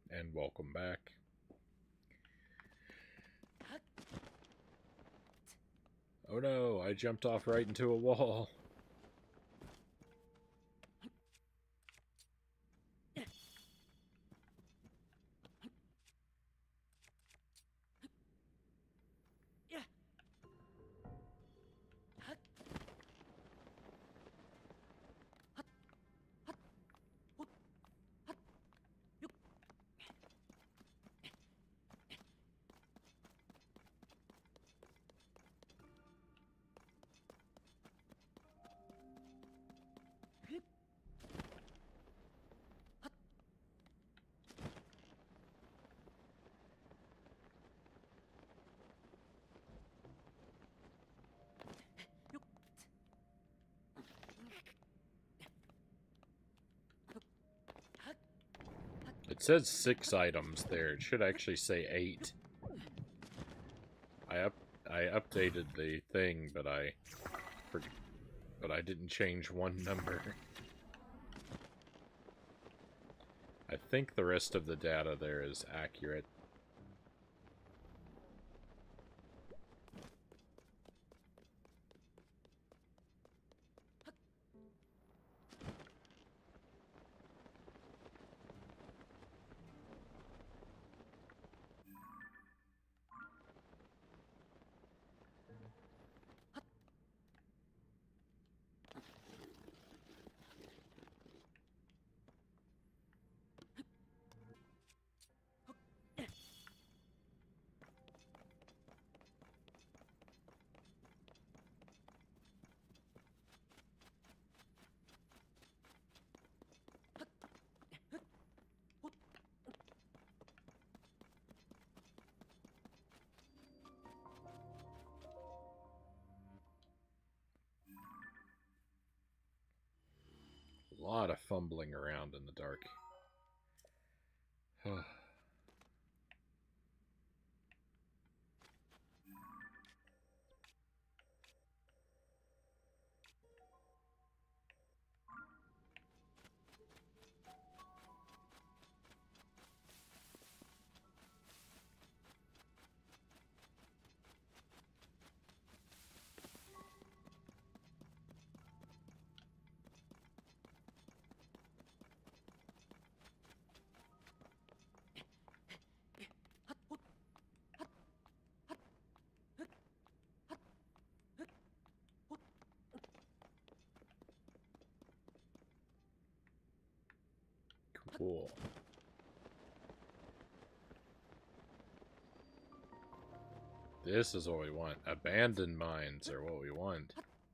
And welcome back. Oh no, I jumped off right into a wall. It says 6 items there. It should actually say 8. I up I updated the thing, but I didn't change one number. I think the rest of the data there is accurate. A lot of fumbling around in the dark. Cool. This is what we want. Abandoned mines are what we want.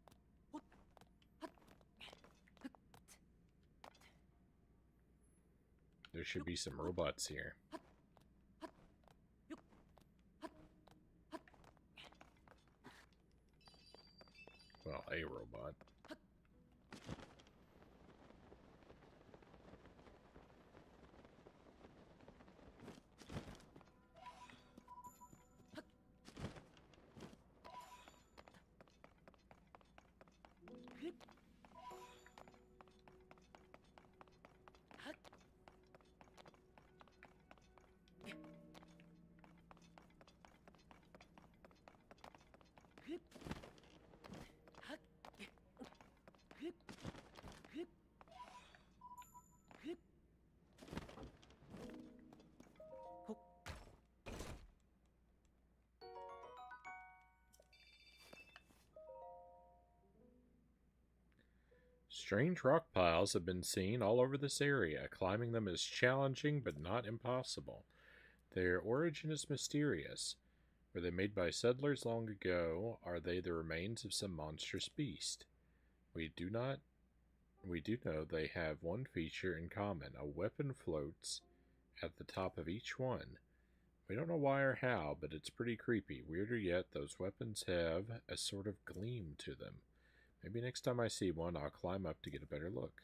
There should be some robots here. Well, a robot. Strange rock piles have been seen all over this area. Climbing them is challenging but not impossible. Their origin is mysterious. Were they made by settlers long ago? Are they the remains of some monstrous beast? We do not we do know they have one feature in common. A weapon floats at the top of each one. We don't know why or how, but it's pretty creepy. Weirder yet, those weapons have a sort of gleam to them. Maybe next time I see one, I'll climb up to get a better look.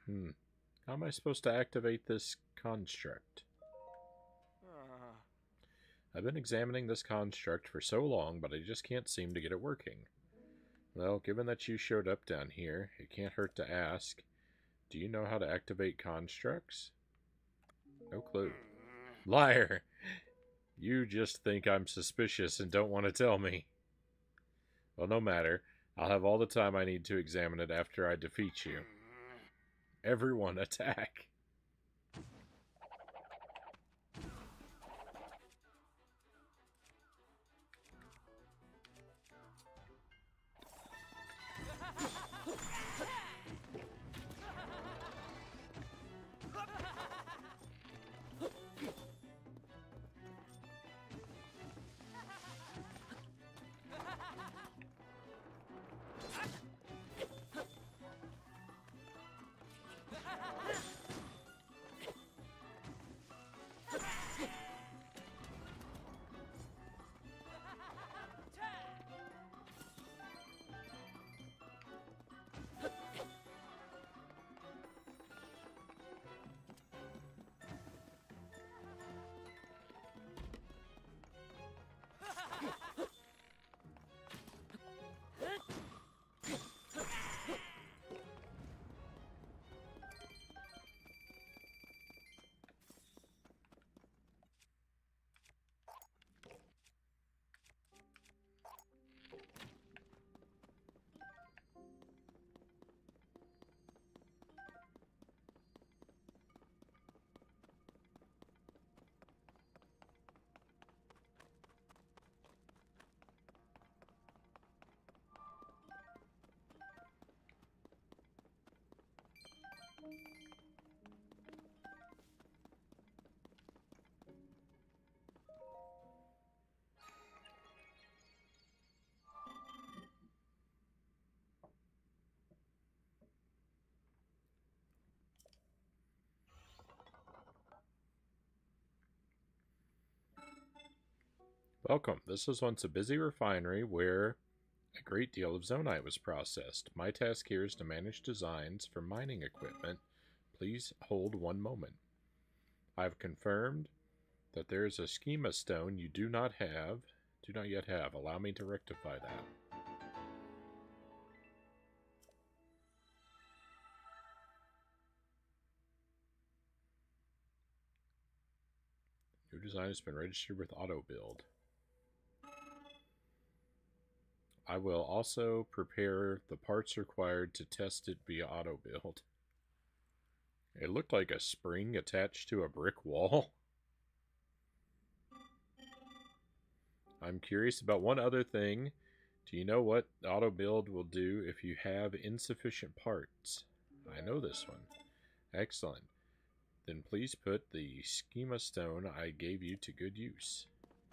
How am I supposed to activate this construct? I've been examining this construct for so long, but I just can't seem to get it working. Well, given that you showed up down here, it can't hurt to ask. Do you know how to activate constructs? No clue. Liar! You just think I'm suspicious and don't want to tell me. Well, no matter. I'll have all the time I need to examine it after I defeat you. Everyone attack! Welcome. This was once a busy refinery where a great deal of zonite was processed. My task here is to manage designs for mining equipment. Please hold one moment. I've confirmed that there is a schema stone you do not yet have. Allow me to rectify that. New design has been registered with AutoBuild. I will also prepare the parts required to test it via AutoBuild. It looked like a spring attached to a brick wall. I'm curious about one other thing. Do you know what AutoBuild will do if you have insufficient parts? I know this one. Excellent. Then please put the schema stone I gave you to good use.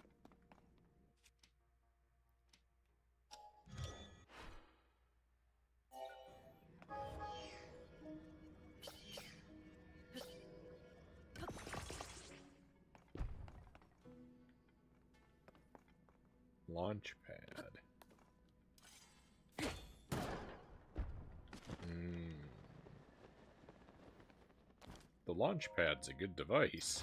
Launch pad. The launch pad's a good device.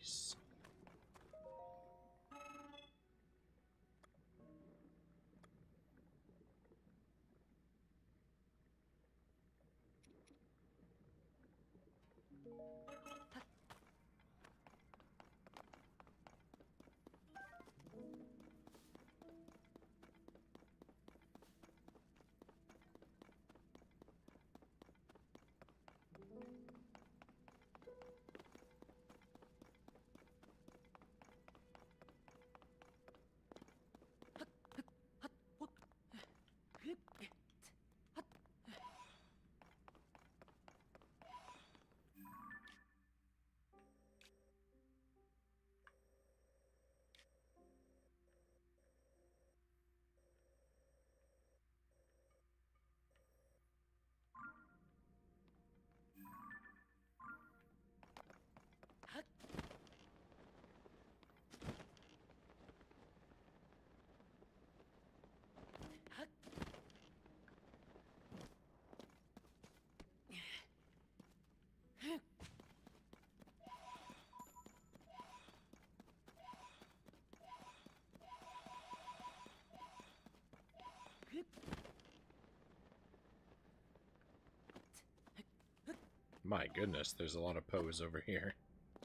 Nice. My goodness, there's a lot of pose over here.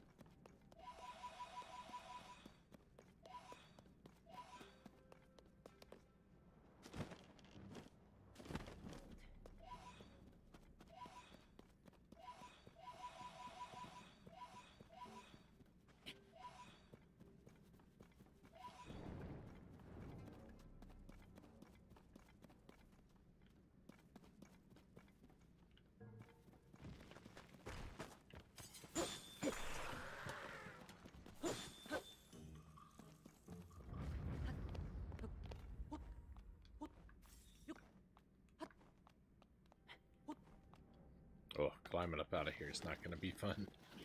Oh, climbing up out of here is not going to be fun.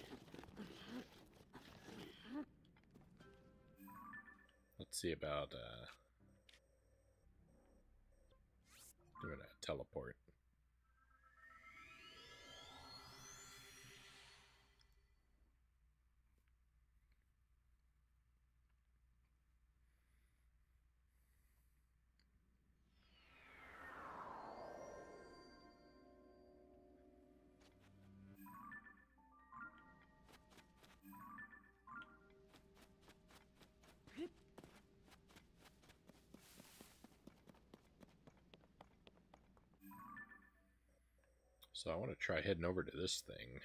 Let's see about doing a teleport. So I want to try heading over to this thing.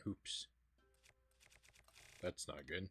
hoops. That's not good.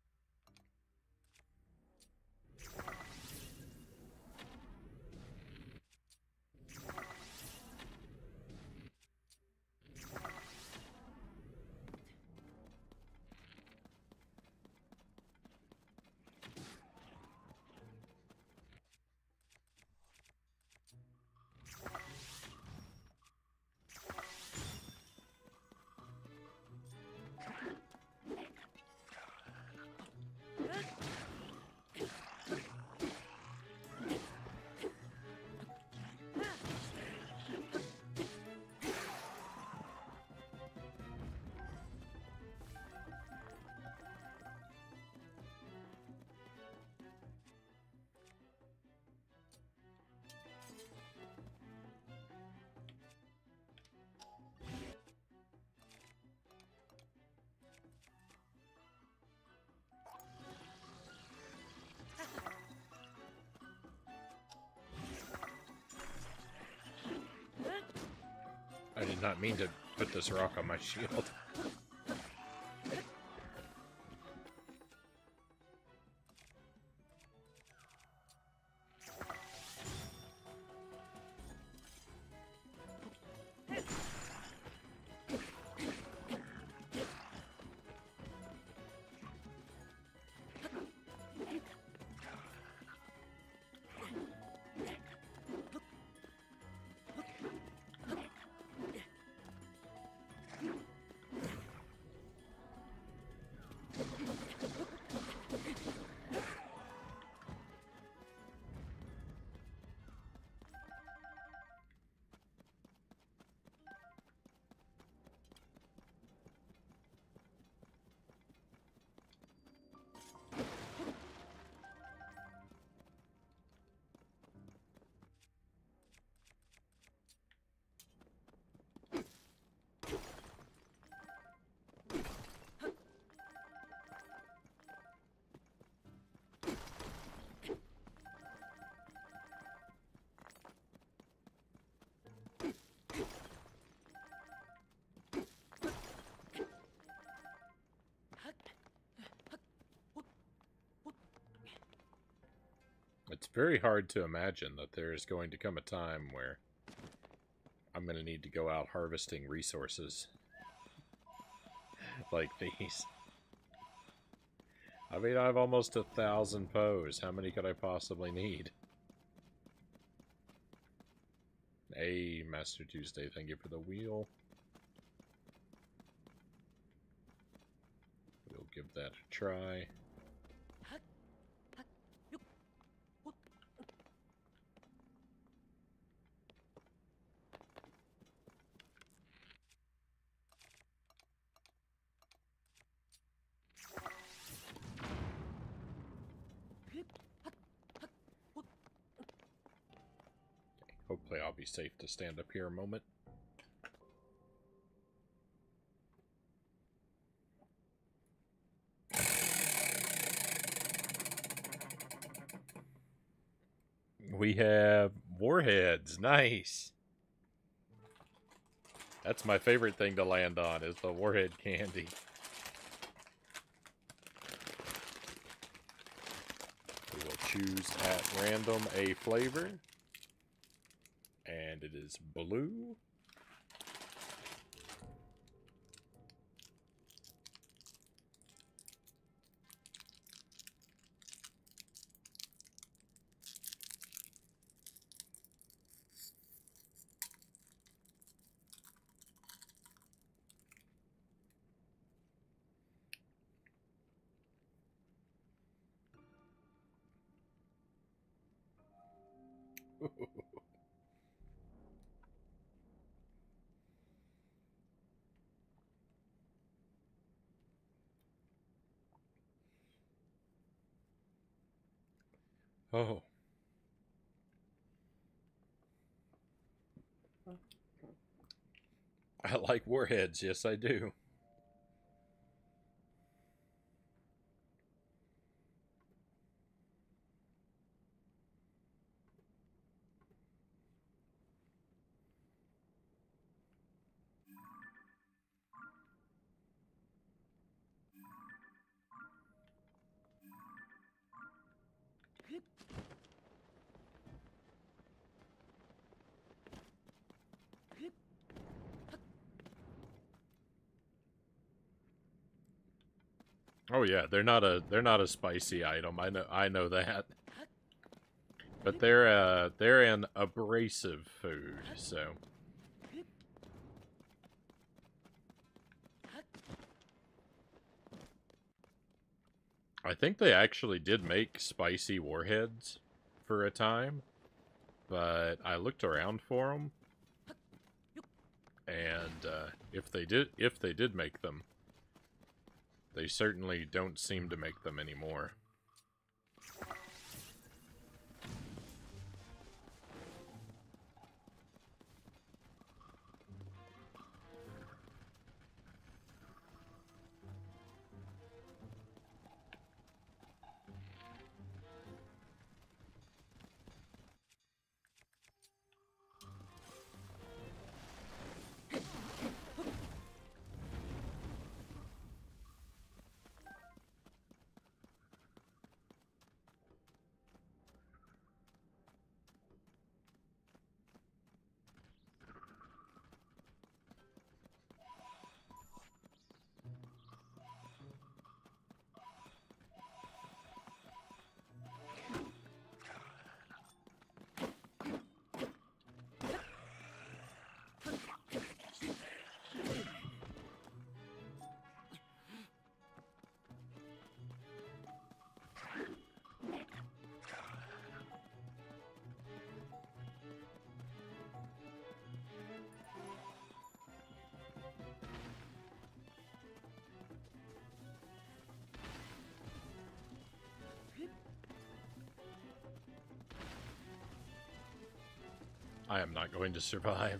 I did not mean to put this rock on my shield. It's very hard to imagine that there is going to come a time where I'm going to need to go out harvesting resources like these. I mean, I have almost 1,000 Poes. How many could I possibly need? Hey, Master Tuesday, thank you for the wheel. We'll give that a try. Hopefully I'll be safe to stand up here a moment. We have warheads. Nice. That's my favorite thing to land on, is the warhead candy. We will choose at random a flavor. And it is blue. Oh. I like warheads, yes I do. Oh yeah, they're not a spicy item. I know that. But they're an abrasive food, so I think they actually did make spicy warheads for a time, but I looked around for them, and if they did make them, they certainly don't seem to make them anymore. I am not going to survive.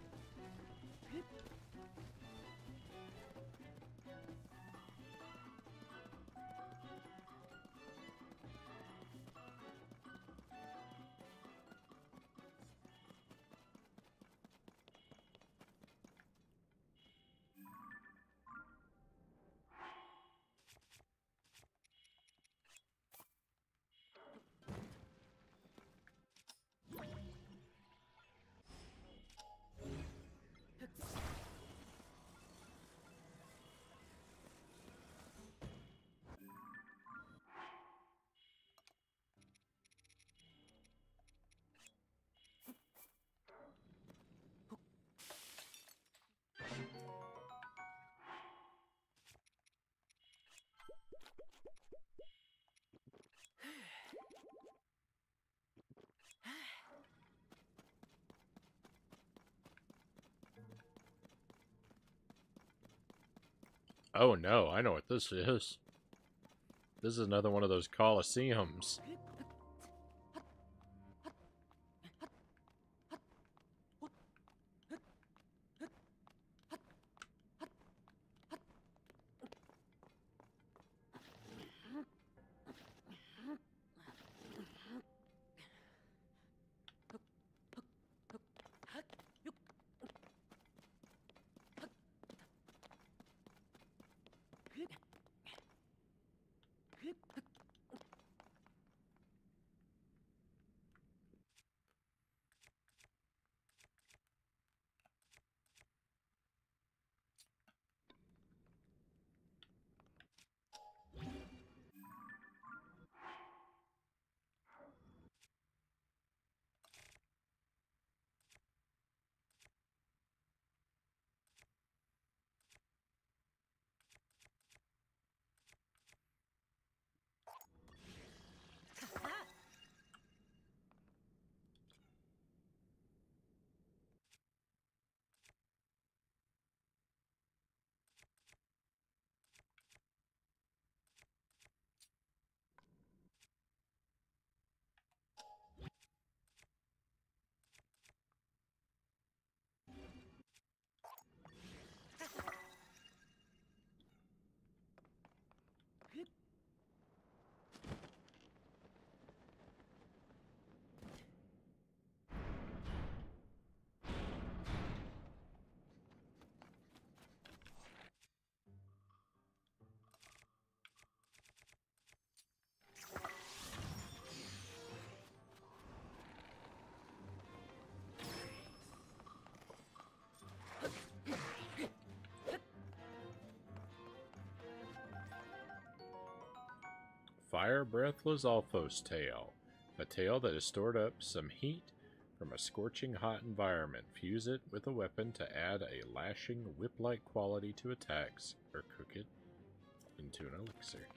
Oh no, I know what this is. This is another one of those coliseums. Fire Breath Lizalfos tail. A tail that has stored up some heat from a scorching hot environment. Fuse it with a weapon to add a lashing whip-like quality to attacks, or cook it into an elixir.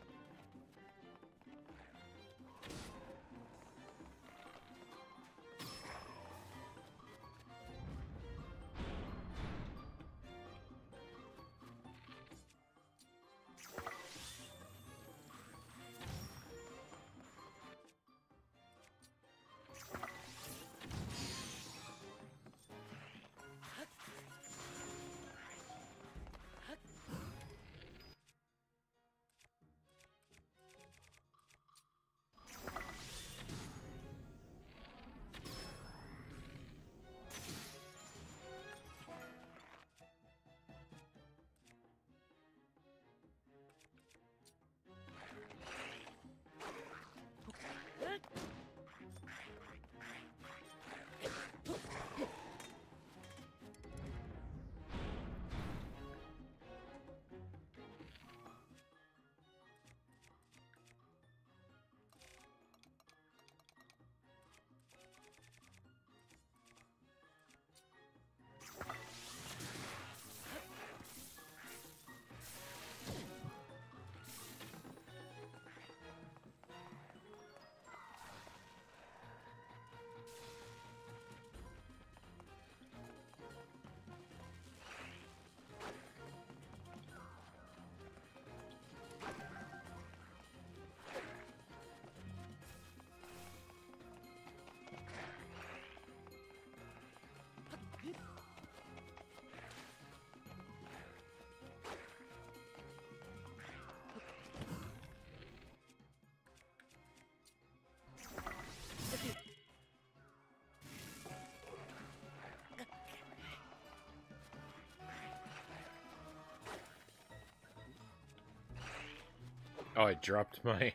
Oh, I dropped my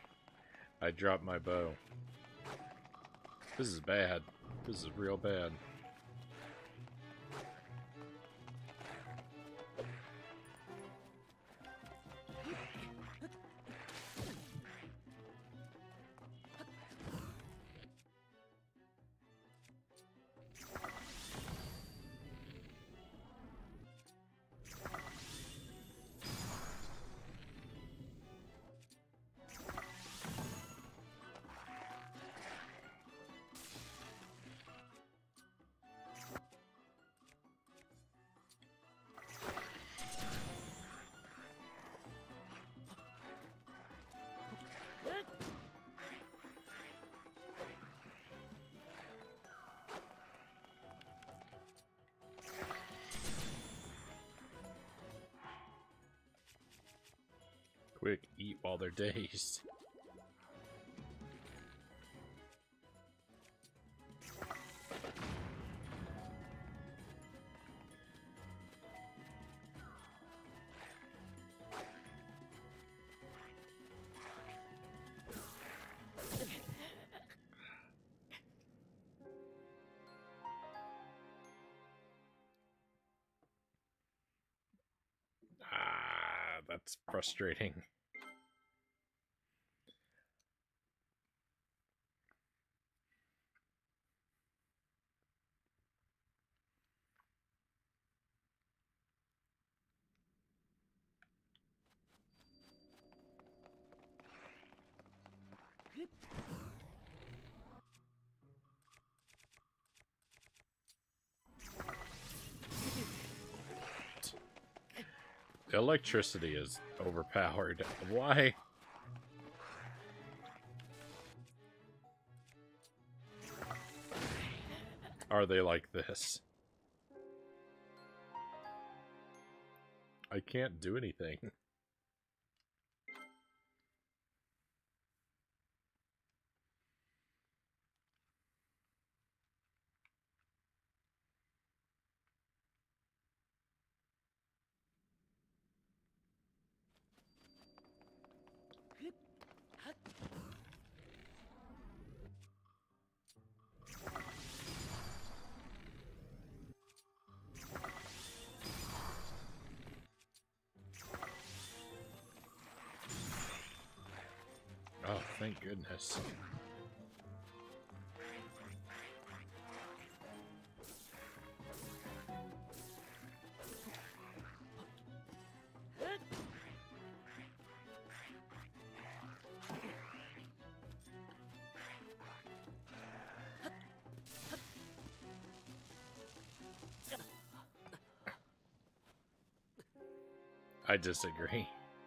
bow. This is bad. This is real bad. Quick, eat while they're dazed. Ah, that's frustrating. The electricity is overpowered. Why? Are they like this? I can't do anything. Thank goodness. I disagree.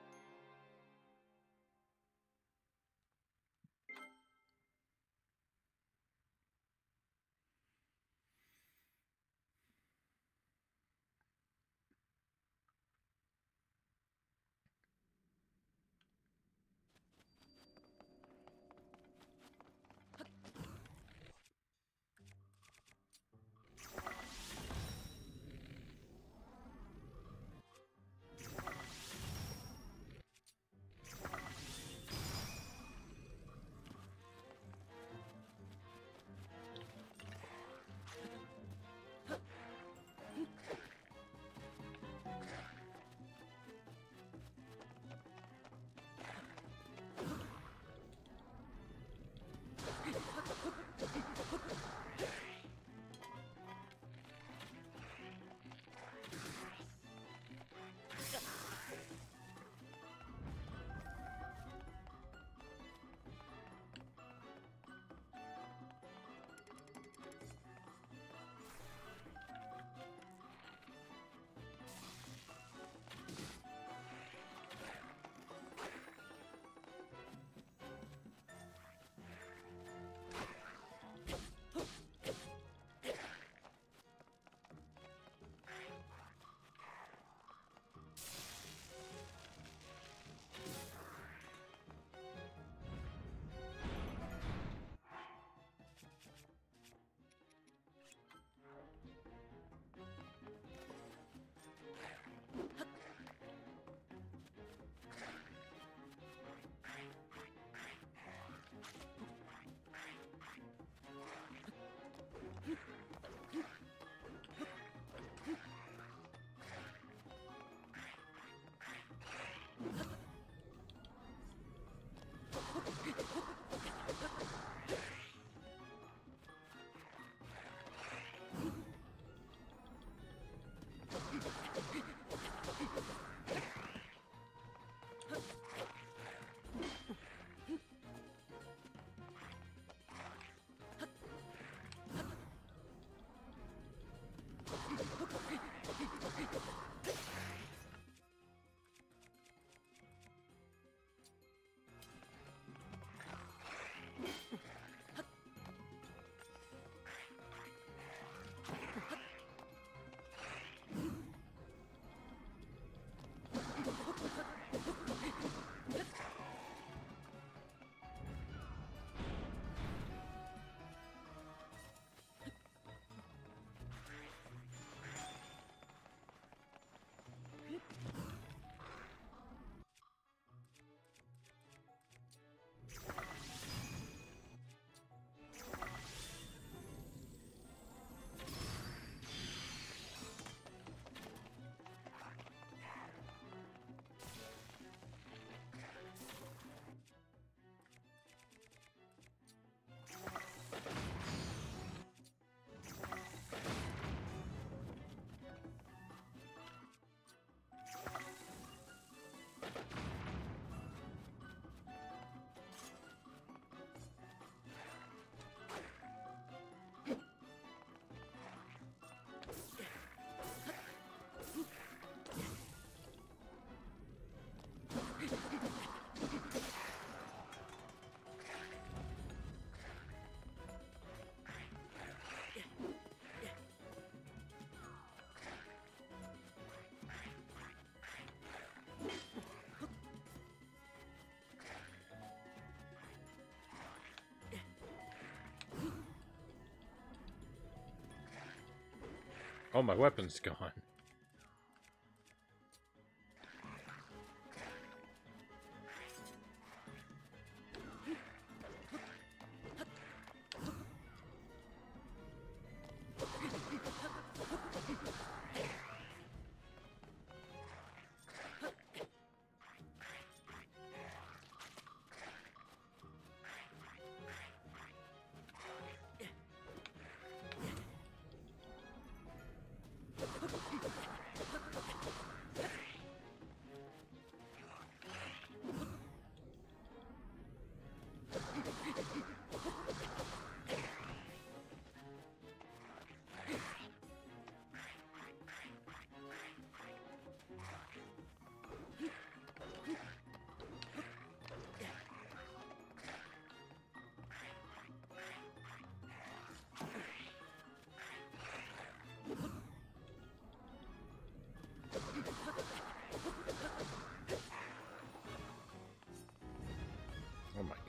Oh, my weapon's gone.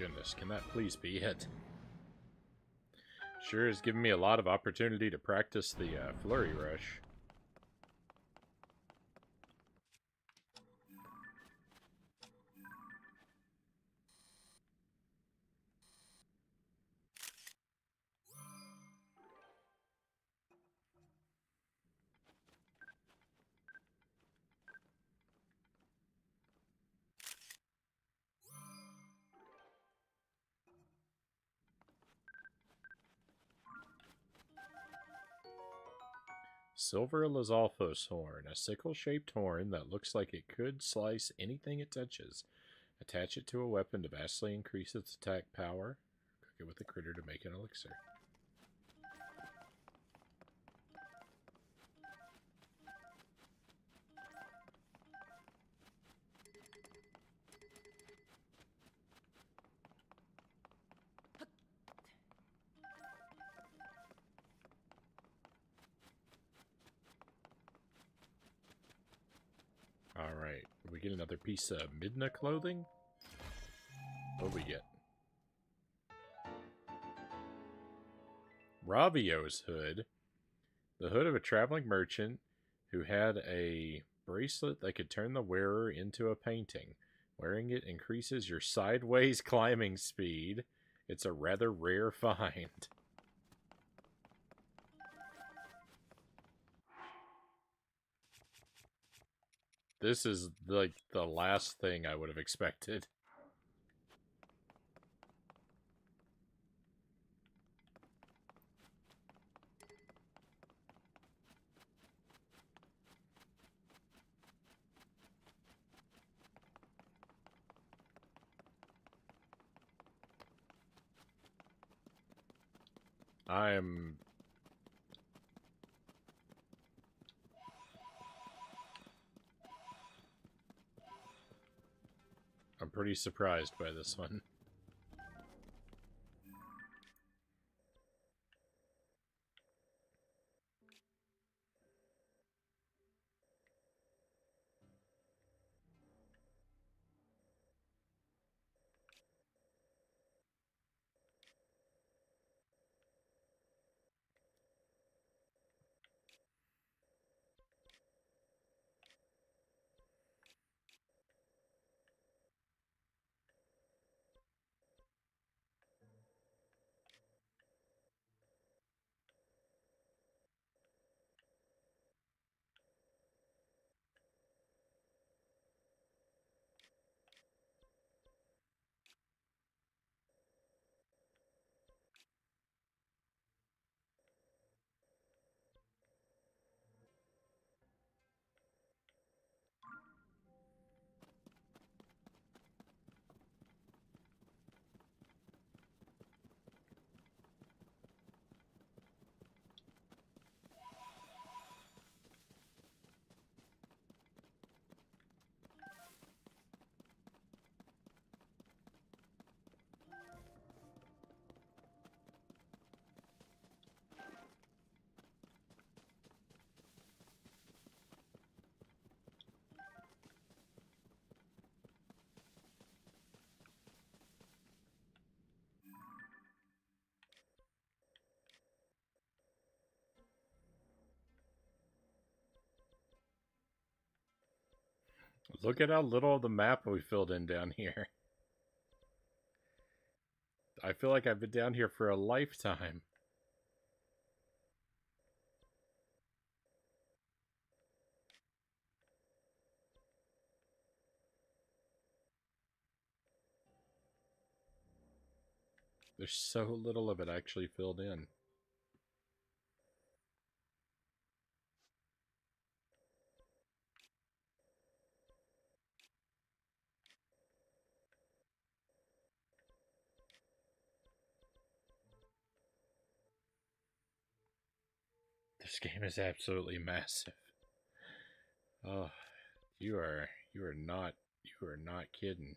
goodness, can that please be it? Sure has given me a lot of opportunity to practice the Flurry Rush. Silver Lizalfos horn, a sickle-shaped horn that looks like it could slice anything it touches. Attach it to a weapon to vastly increase its attack power. Cook it with a critter to make an elixir. Alright, we get another piece of Midna clothing? What do we get? Ravio's hood. The hood of a traveling merchant who had a bracelet that could turn the wearer into a painting. Wearing it increases your sideways climbing speed. It's a rather rare find. This is like the last thing I would have expected. I'm pretty surprised by this one. Look at how little of the map we filled in down here. I feel like I've been down here for a lifetime. There's so little of it actually filled in. This game is absolutely massive. Oh, you are not kidding.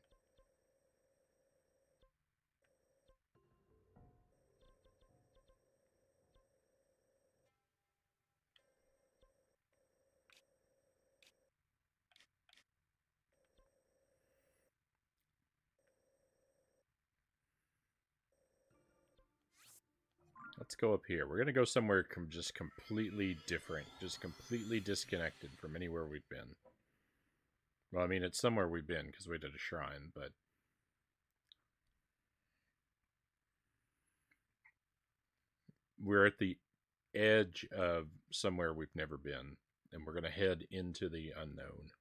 Let's go up here. We're going to go somewhere just completely different. Just completely disconnected from anywhere we've been. Well, I mean, it's somewhere we've been because we did a shrine, but... we're at the edge of somewhere we've never been, and we're going to head into the unknown.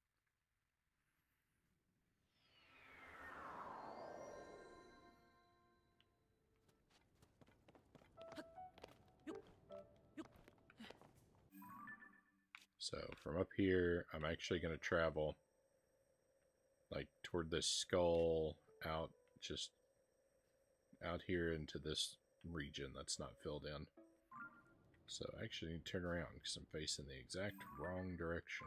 So from up here, I'm actually going to travel like toward this skull, out, just out here into this region that's not filled in. So I actually need to turn around because I'm facing the exact wrong direction.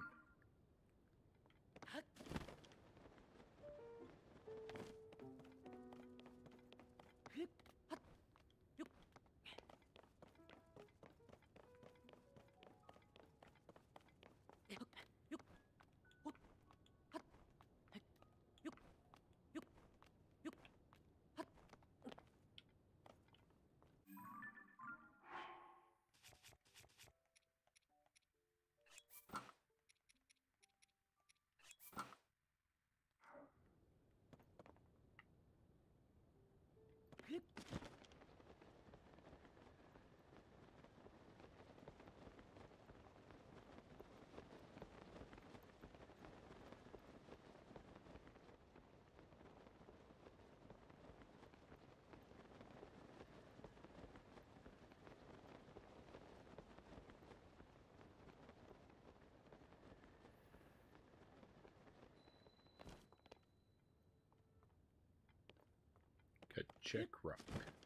Check rock.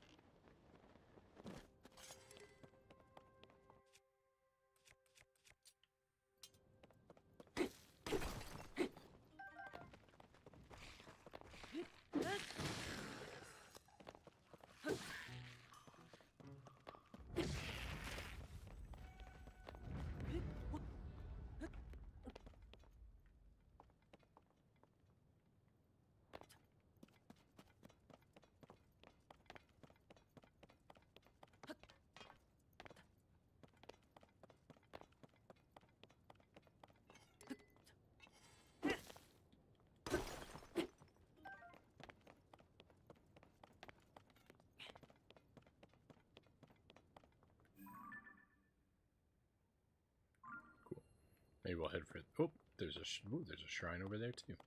Maybe we'll head for it. Oh, there's a shrine over there too.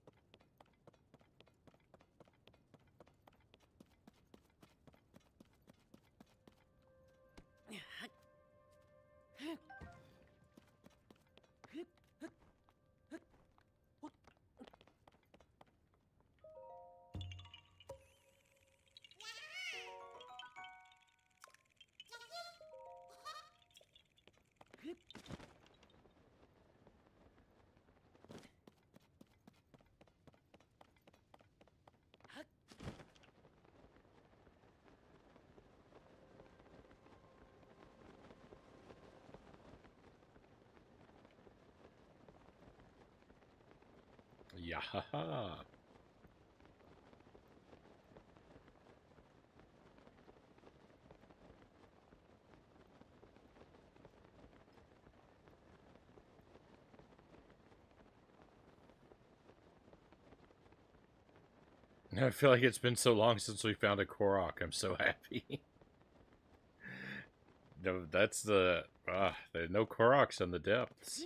Yahaha. I feel like it's been so long since we found a Korok. I'm so happy. No, that's the... there are no Koroks in the depths.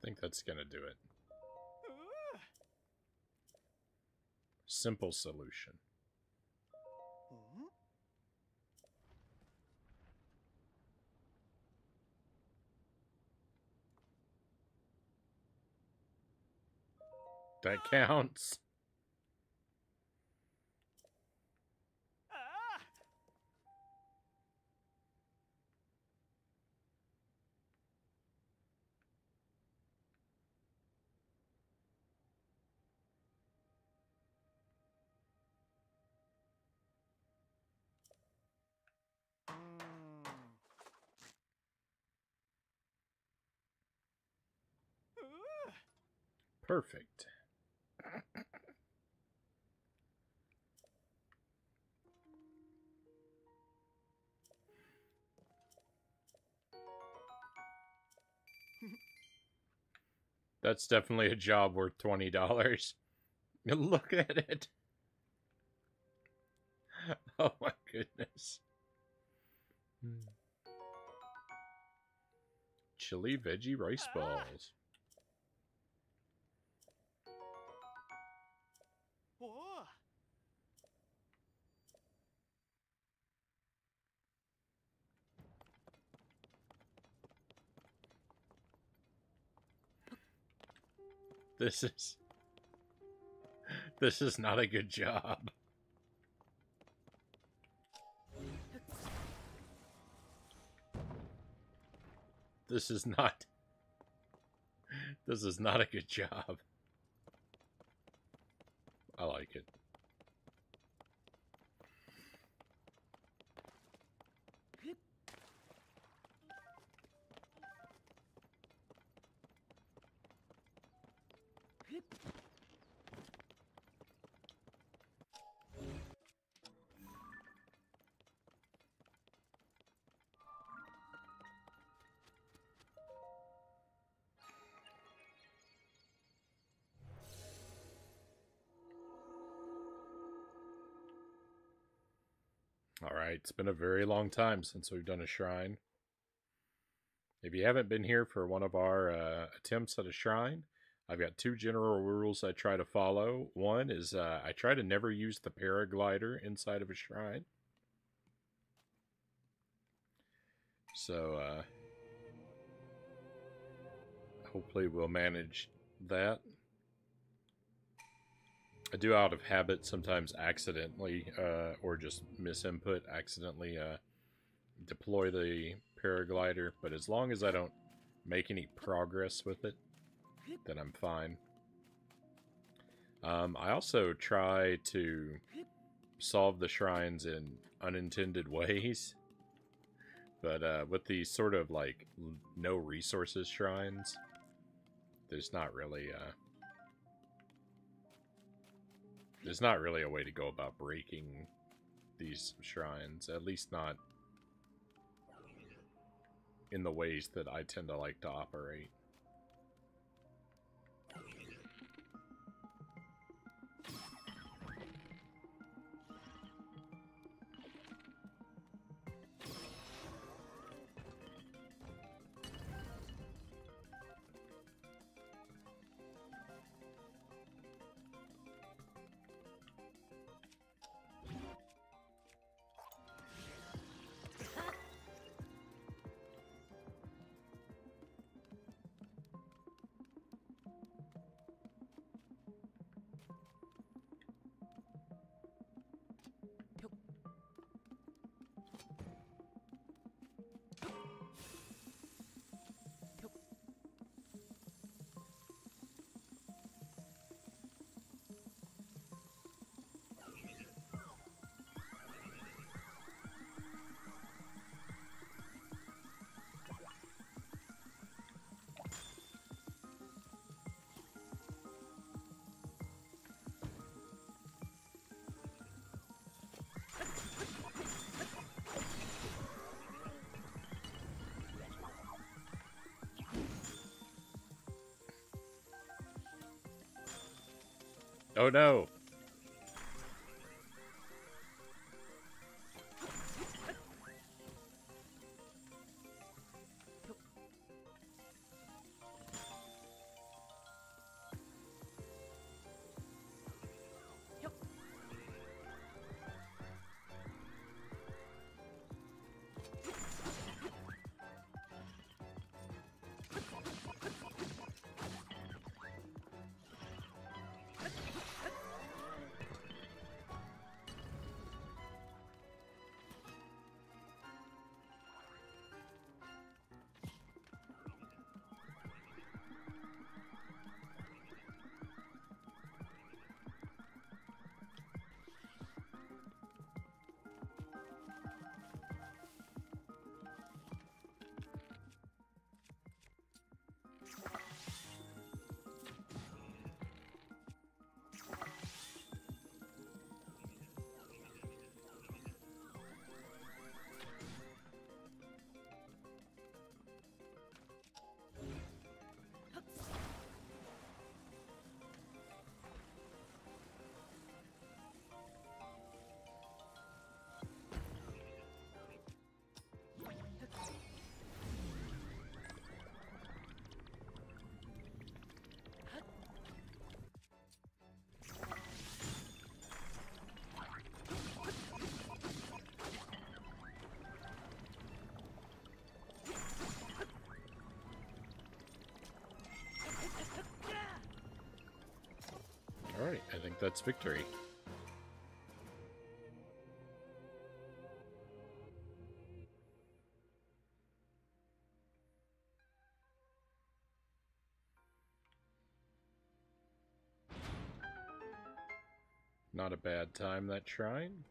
think that's gonna do it. Simple solution. That counts. Perfect. That's definitely a job worth $20. Look at it. Oh my goodness. Chili veggie rice balls. This is not a good job. This is not a good job. I like it. Alright, it's been a very long time since we've done a shrine. If you haven't been here for one of our attempts at a shrine, I've got two general rules I try to follow. One is I try to never use the paraglider inside of a shrine. So, hopefully we'll manage that. I do out of habit, sometimes accidentally, or just misinput, accidentally deploy the paraglider, but as long as I don't make any progress with it, then I'm fine. I also try to solve the shrines in unintended ways, but with these sort of like no resources shrines, there's not really a way to go about breaking these shrines, at least not in the ways that I tend to like to operate. Oh no! think that's victory. Not a bad time, that shrine.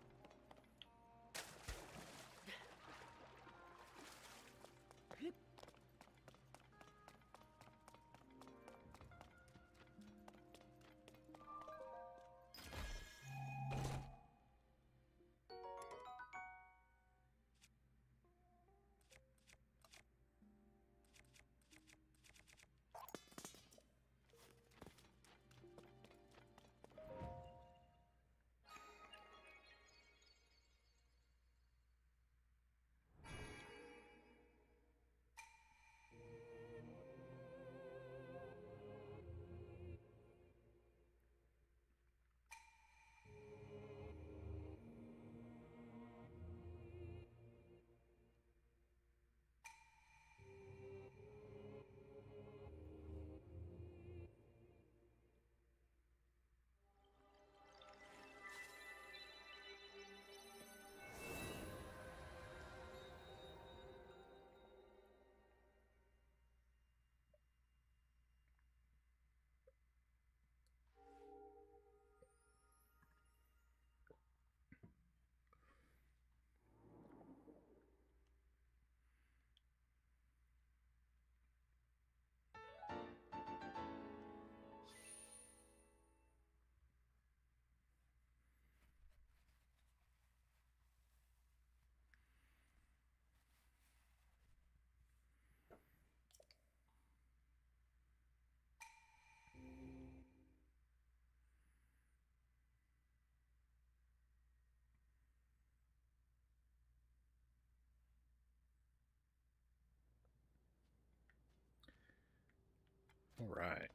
All right.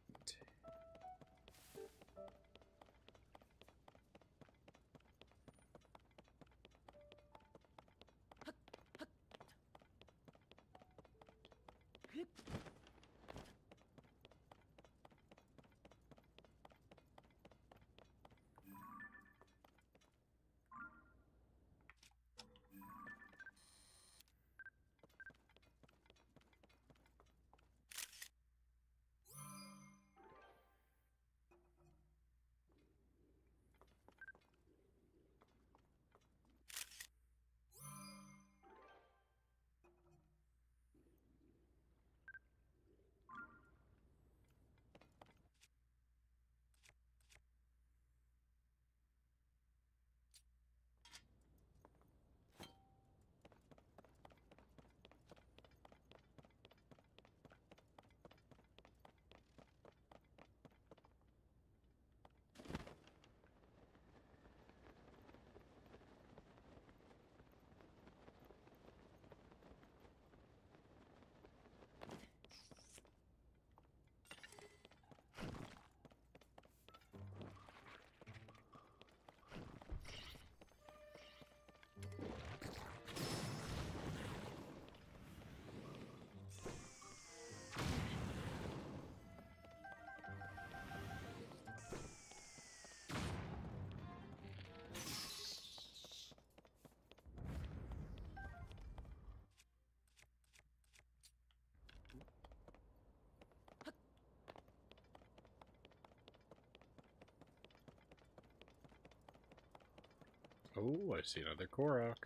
Oh, I see another Korok.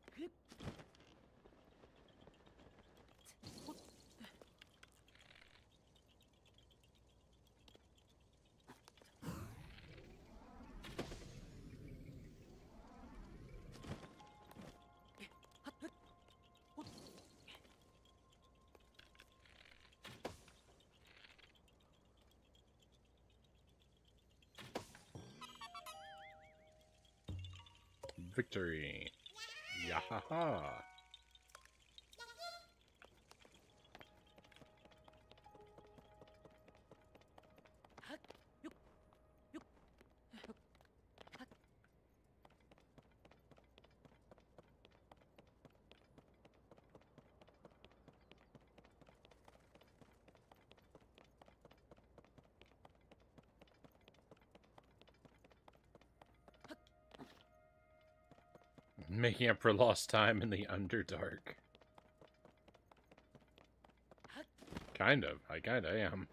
Victory. Yahaha. Making up for lost time in the Underdark. Kind of. I kind of am.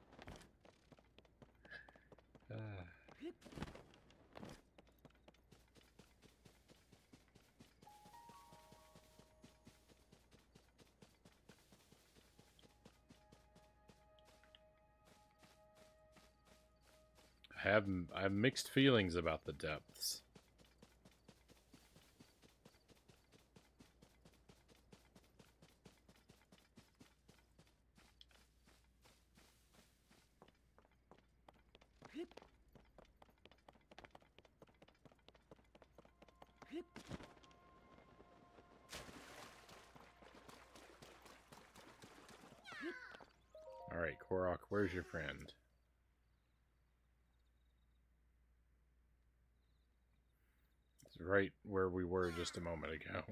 I have mixed feelings about the depths. Alright, Korok, where's your friend? It's right where we were just a moment ago.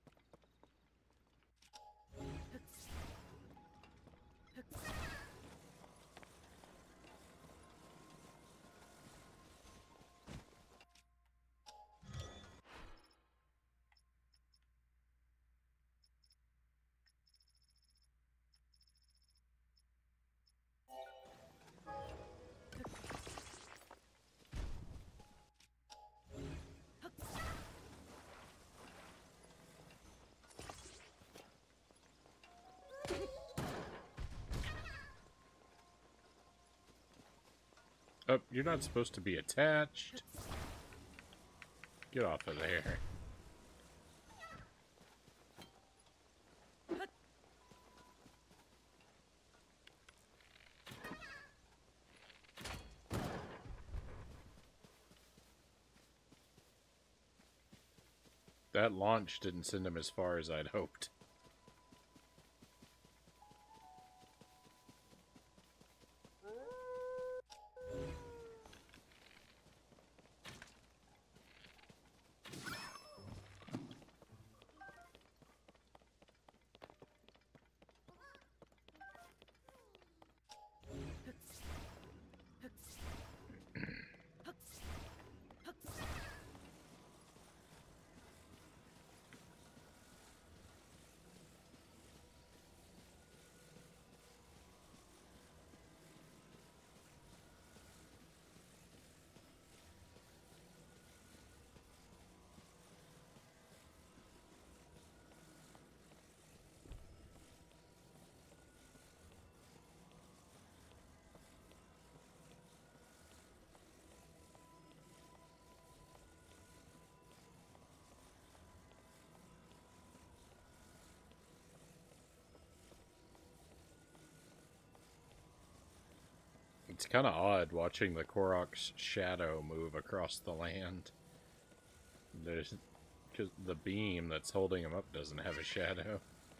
Oh, you're not supposed to be attached. Get off of there. That launch didn't send him as far as I'd hoped. It's kind of odd watching the Korok's shadow move across the land. There's, because the beam that's holding him up doesn't have a shadow.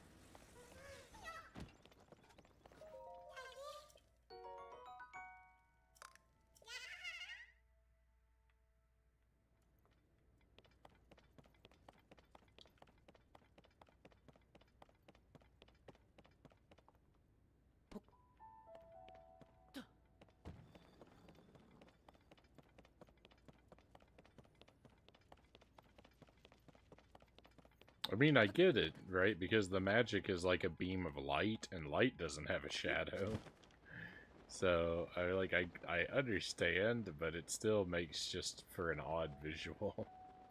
I mean, I get it, right? Because the magic is like a beam of light, and light doesn't have a shadow. So, I understand, but it still makes just for an odd visual.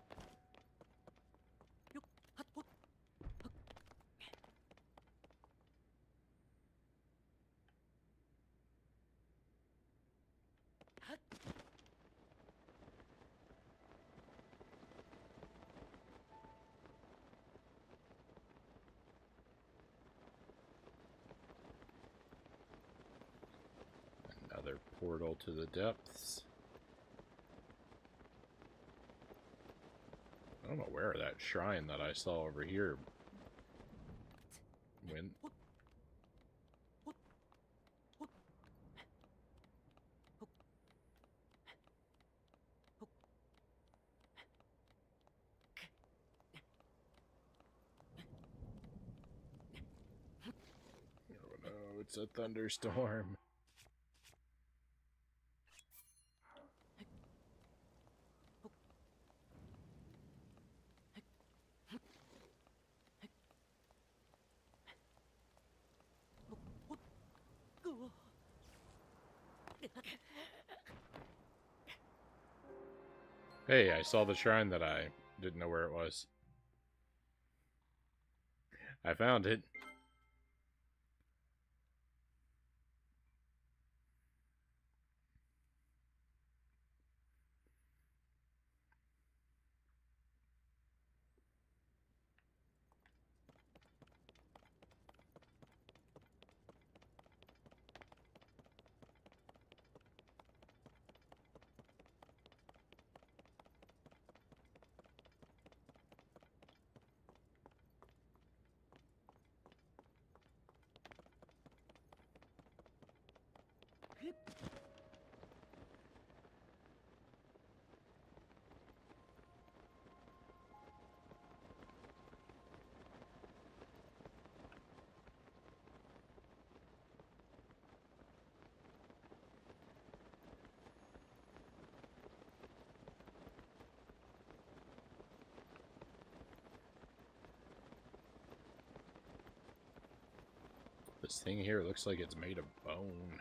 Another portal to the depths. I don't know where that shrine that I saw over here went. Oh no, it's a thunderstorm. Hey, I saw the shrine that I didn't know where it was. I found it. This thing here looks like it's made of bone.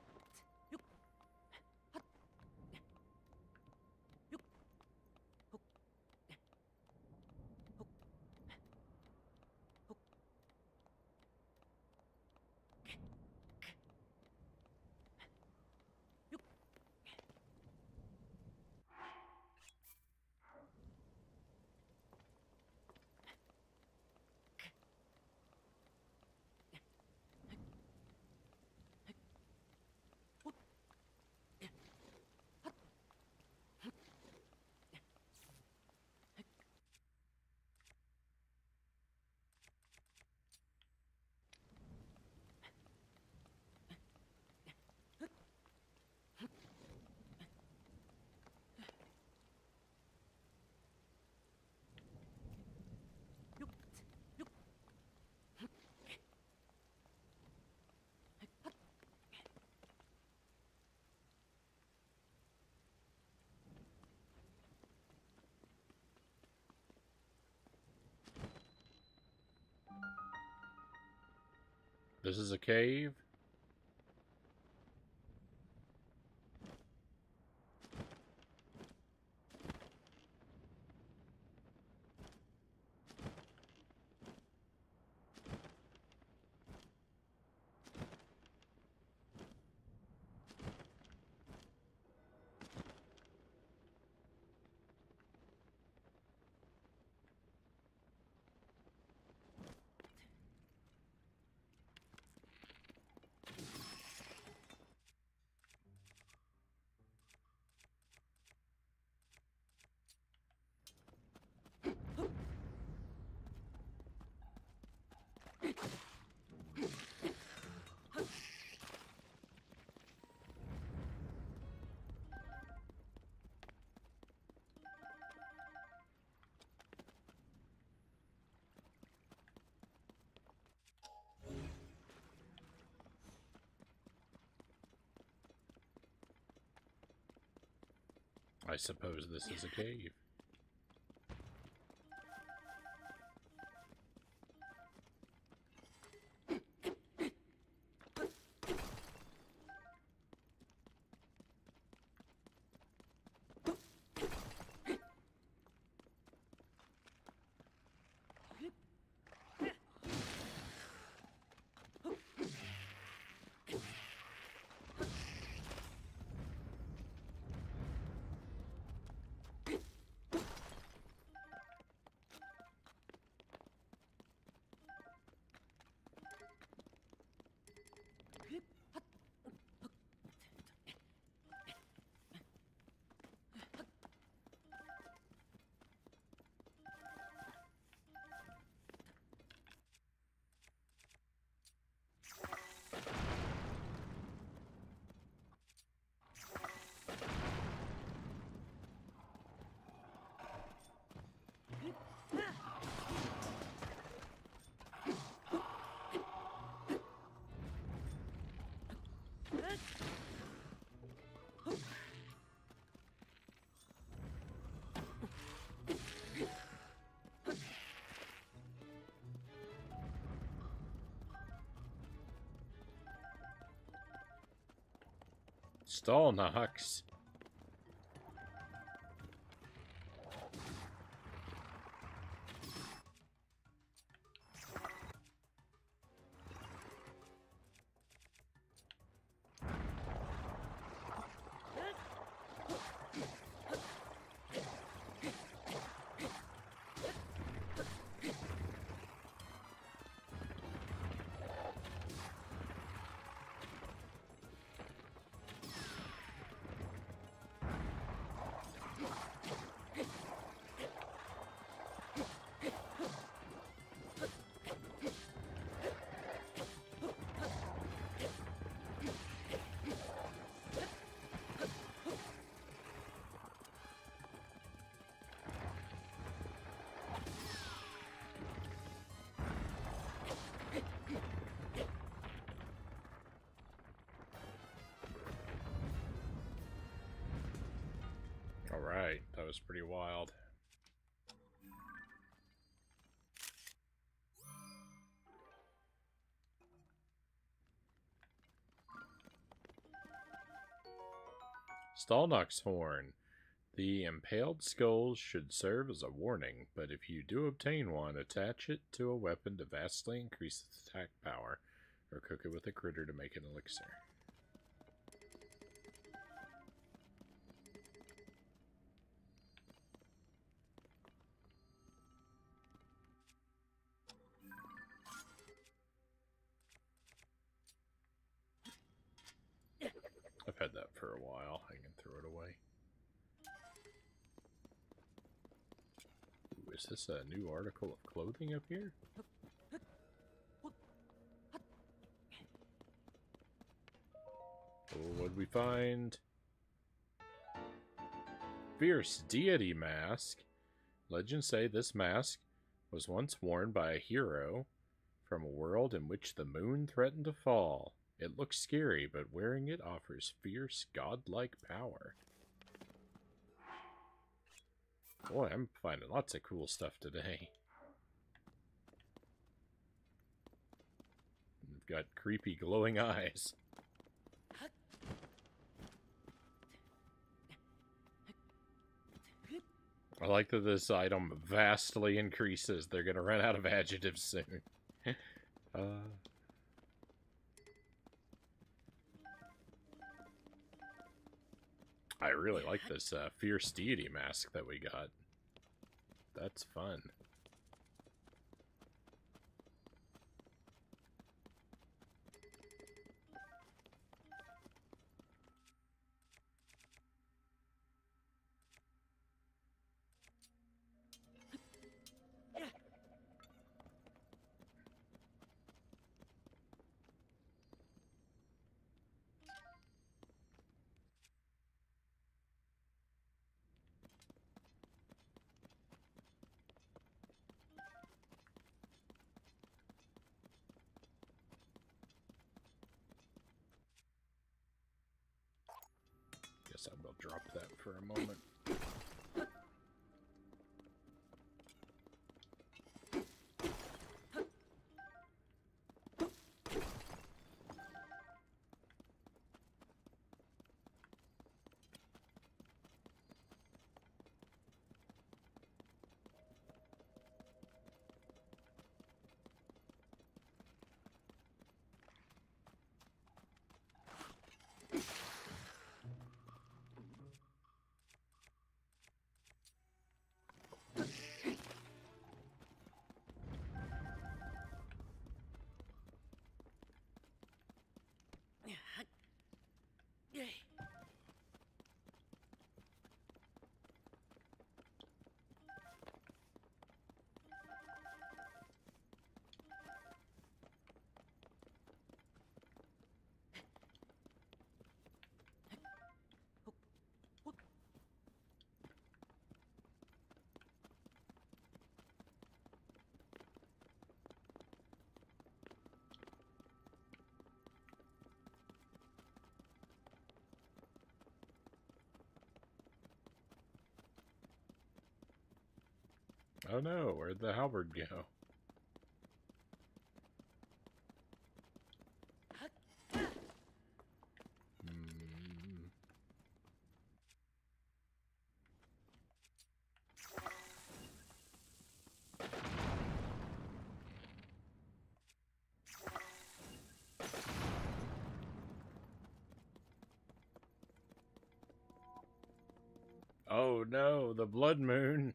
This is a cave? I suppose this is a cave. Stalnox. Alright, that was pretty wild. Stalnox Horn. The impaled skulls should serve as a warning, but if you do obtain one, attach it to a weapon to vastly increase its attack power, or cook it with a critter to make an elixir. I've had that for a while. I can throw it away. Ooh, is this a new article of clothing up here? Oh, what'd we find? Fierce Deity Mask. Legends say this mask was once worn by a hero from a world in which the moon threatened to fall. It looks scary, but wearing it offers fierce, godlike power. Boy, I'm finding lots of cool stuff today. We've got creepy glowing eyes. I like that this item vastly increases. They're going to run out of adjectives soon. I really like this Fierce Deity mask that we got. That's fun. Guess I will drop that for a moment. Oh no, where'd the halberd go? Oh no, the blood moon.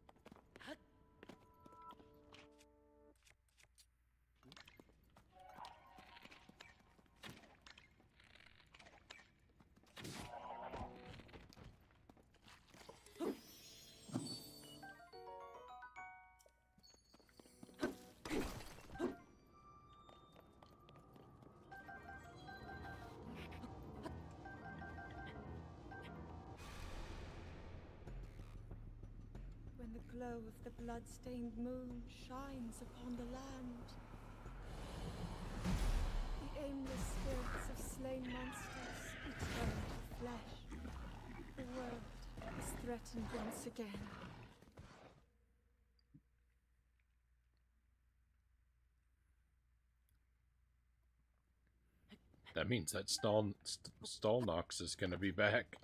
When the glow of the blood-stained moon shines upon the land, the aimless spirits of slain monsters return to flesh. The world is threatened once again. That means that Stallnox is going to be back.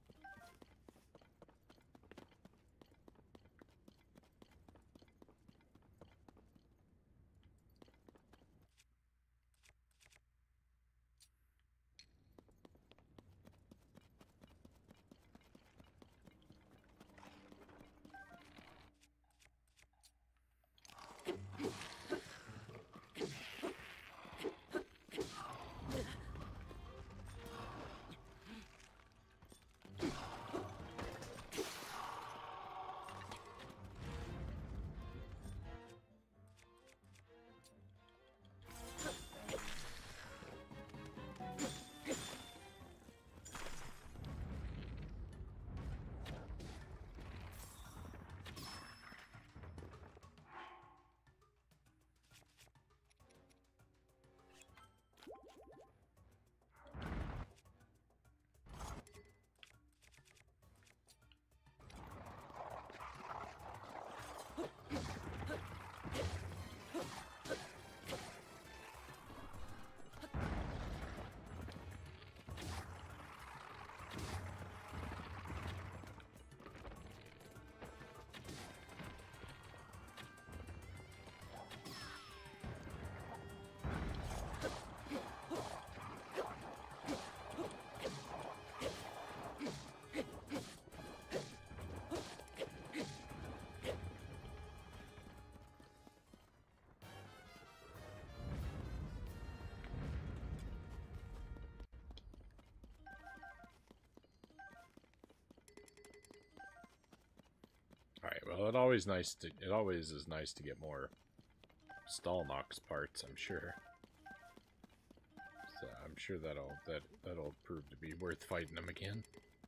Alright, well, it always is nice to get more Stallnox parts, I'm sure. So I'm sure that'll prove to be worth fighting them again.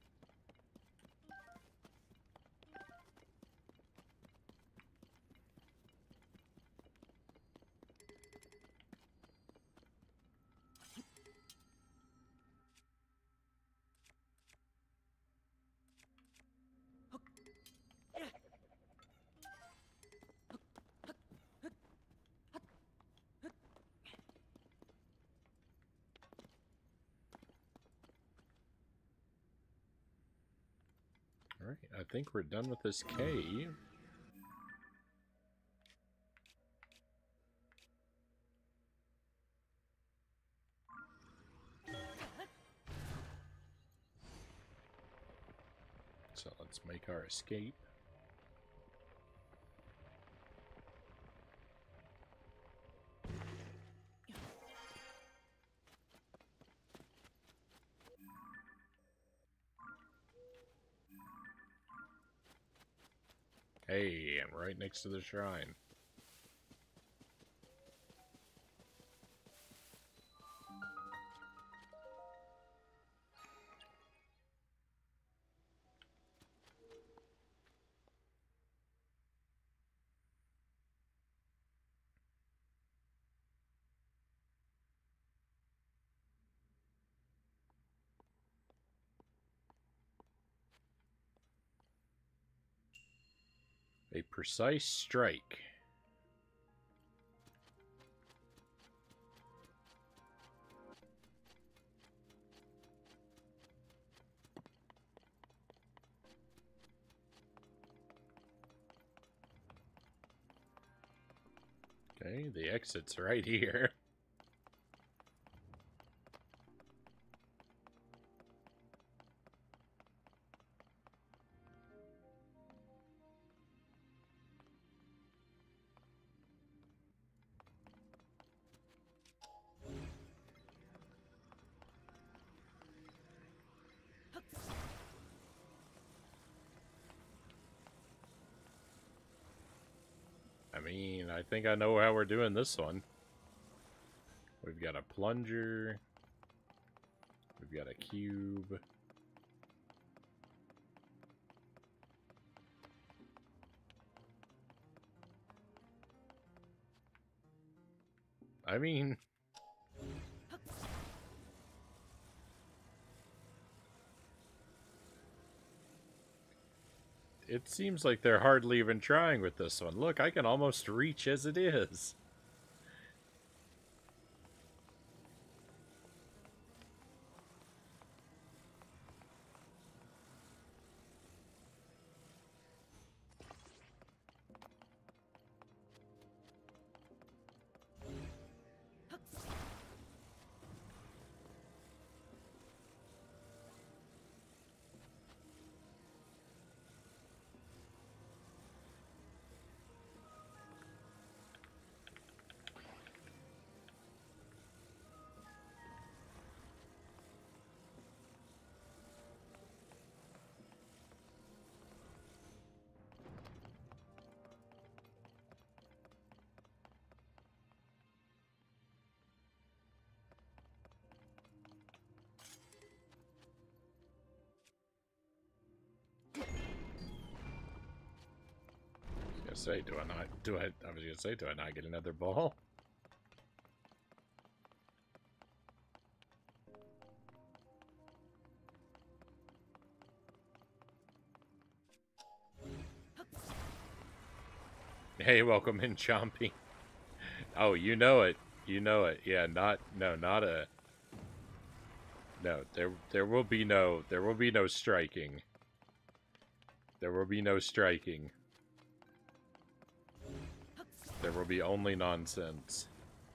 Alright, I think we're done with this cave. So let's make our escape. Hey, I'm right next to the shrine. A precise strike. Okay, the exit's right here. I mean, I think I know how we're doing this one. We've got a plunger. We've got a cube. I mean... It seems like they're hardly even trying with this one. Look, I can almost reach as it is. Say, do I not? I was gonna say, do I not get another ball? Hey, welcome in, Chompy. Oh, you know it. You know it. Yeah, not a. No, there will be no striking. There will be no striking. There will be only nonsense.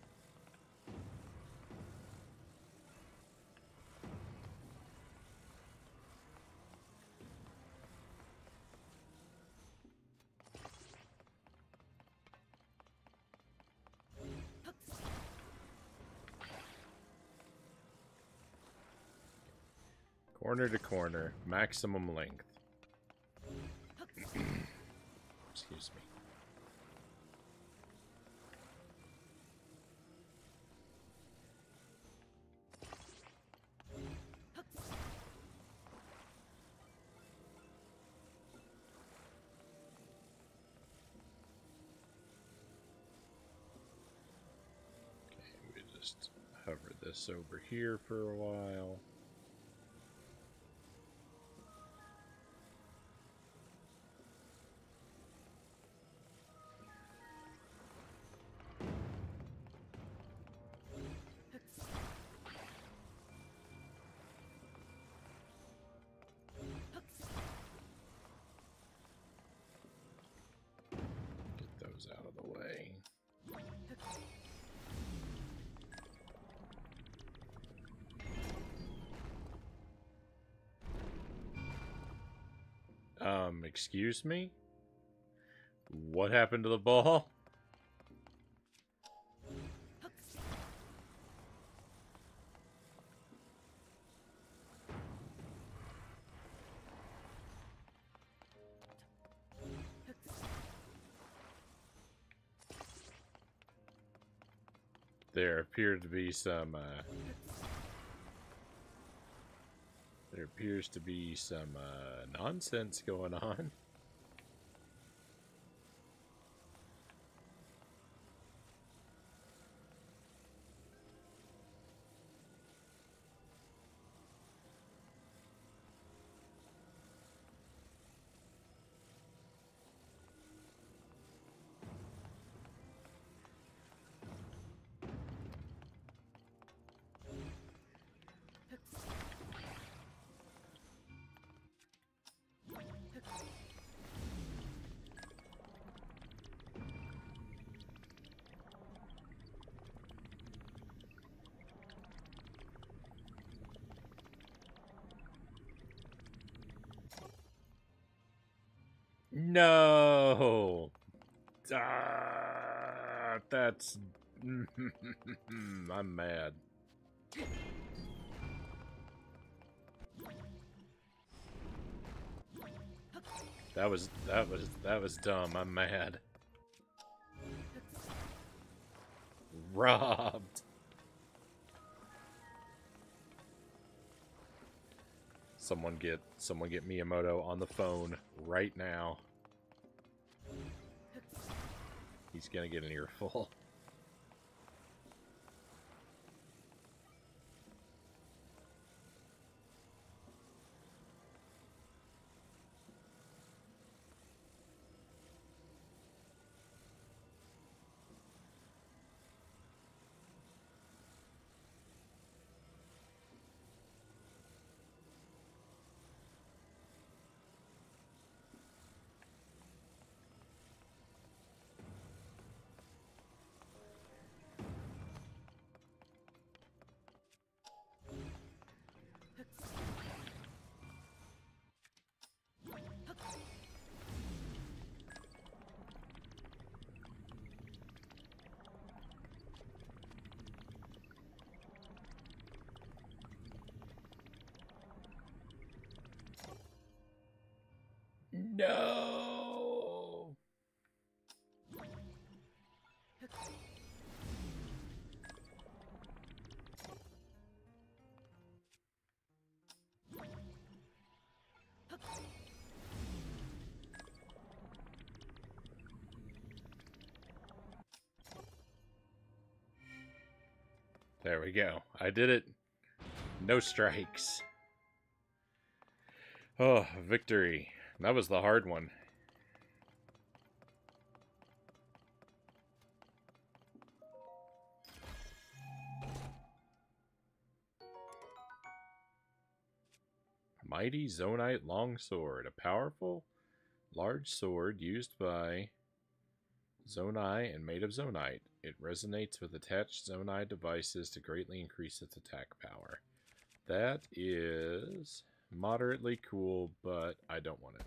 Corner to corner, maximum length. Excuse me. Just hover this over here for a while. Get those out of the way. Excuse me? What happened to the ball? There appeared to be some, there appears to be some, nonsense going on. No! That's... I'm mad. That was dumb. I'm mad. Robbed. Someone get Miyamoto on the phone right now. He's gonna get an earful. No. There we go. I did it. No strikes. Oh, victory. That was the hard one. Mighty Zonite Longsword. A powerful, large sword used by Zonai and made of Zonite. It resonates with attached Zonai devices to greatly increase its attack power. That is moderately cool, but I don't want it.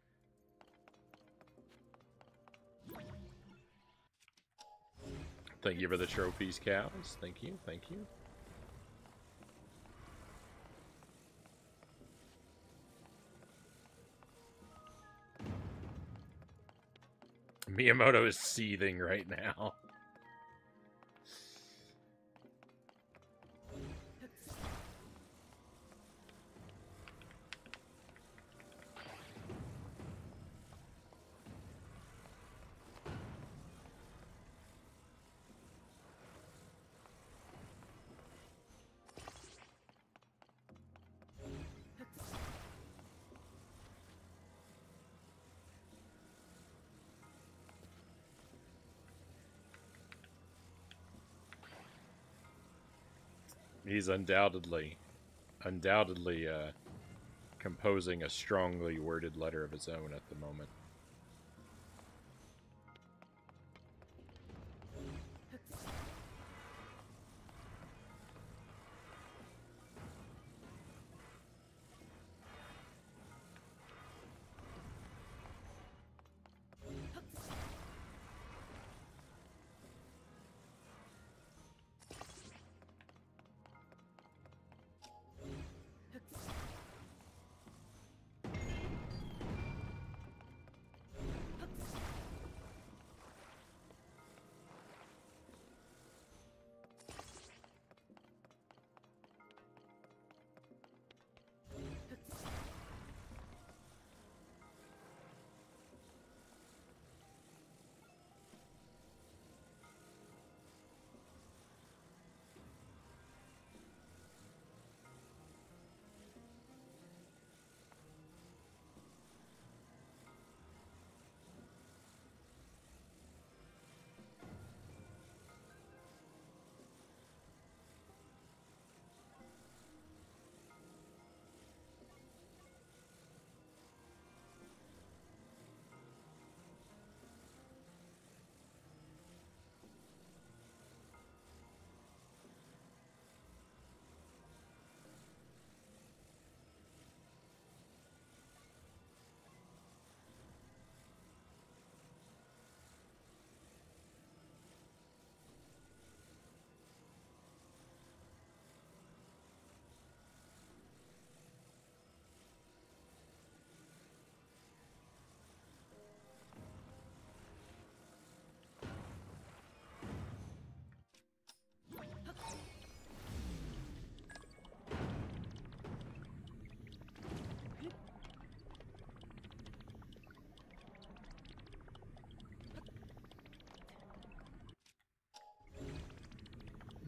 Thank you for the trophies, cows. Thank you, thank you. Miyamoto is seething right now. He's undoubtedly composing a strongly worded letter of his own at the moment.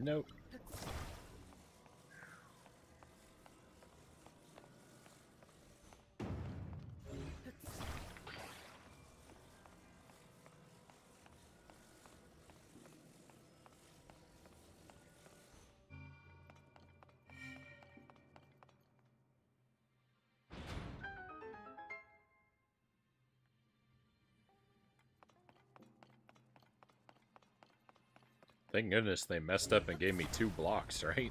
Nope. Thank goodness they messed up and gave me 2 blocks, right?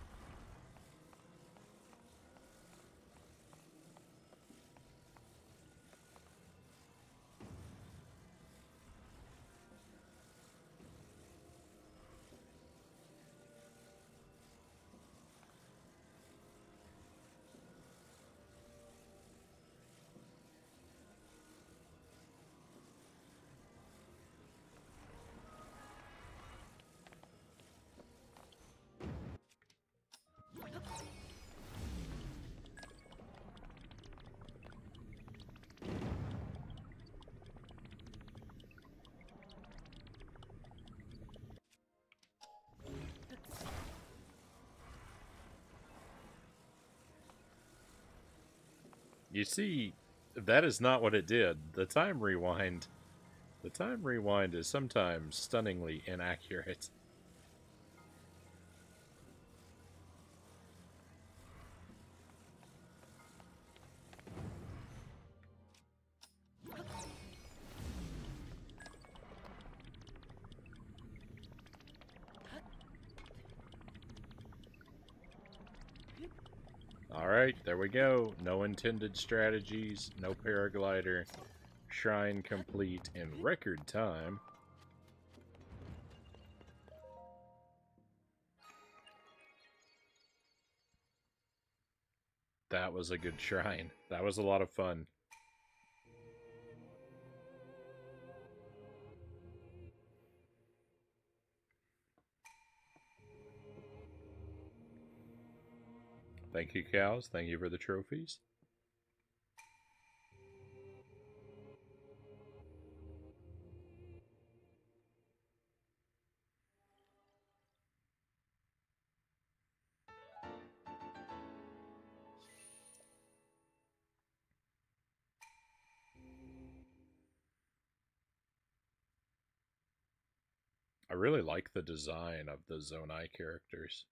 You see, that is not what it did. The time rewind is sometimes stunningly inaccurate. Alright, there we go. No intended strategies, no paraglider. Shrine complete in record time. That was a good shrine. That was a lot of fun. Thank you, cows. Thank you for the trophies. I really like the design of the Zonai characters.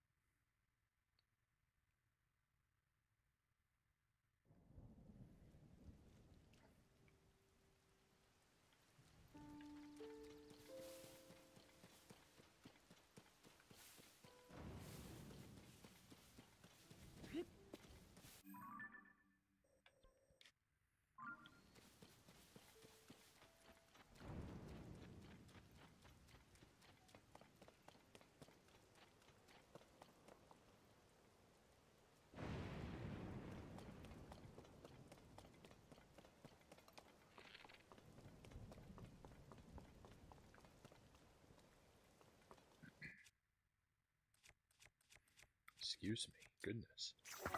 Excuse me. Goodness.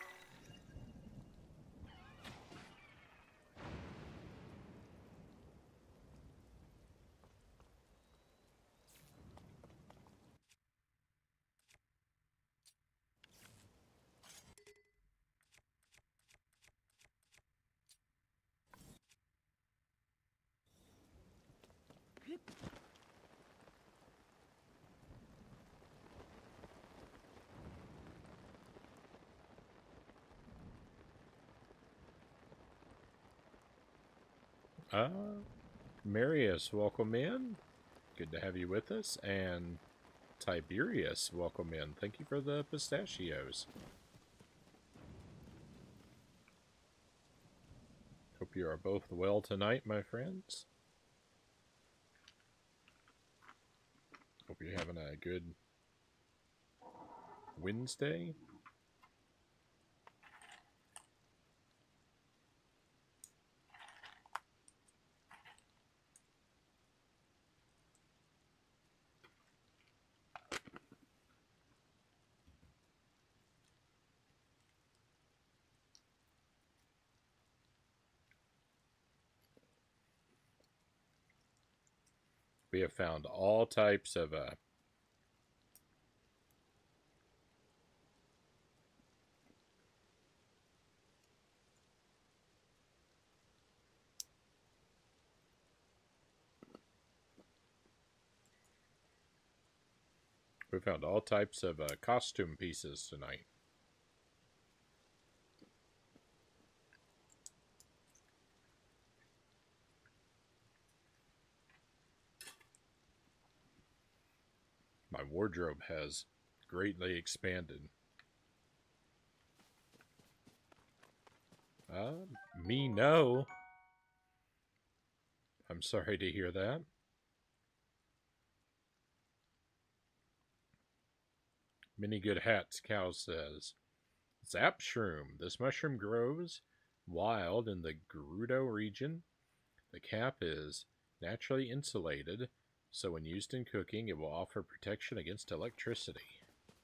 Marius, welcome in. Good to have you with us. And Tiberius, welcome in. Thank you for the pistachios. Hope you are both well tonight, my friends. Hope you're having a good Wednesday. We have found all types of We found all types of costume pieces tonight. My wardrobe has greatly expanded. Me no. I'm sorry to hear that. Many good hats, Cow says. Zap shroom. This mushroom grows wild in the Gerudo region. The cap is naturally insulated, so when used in cooking, it will offer protection against electricity.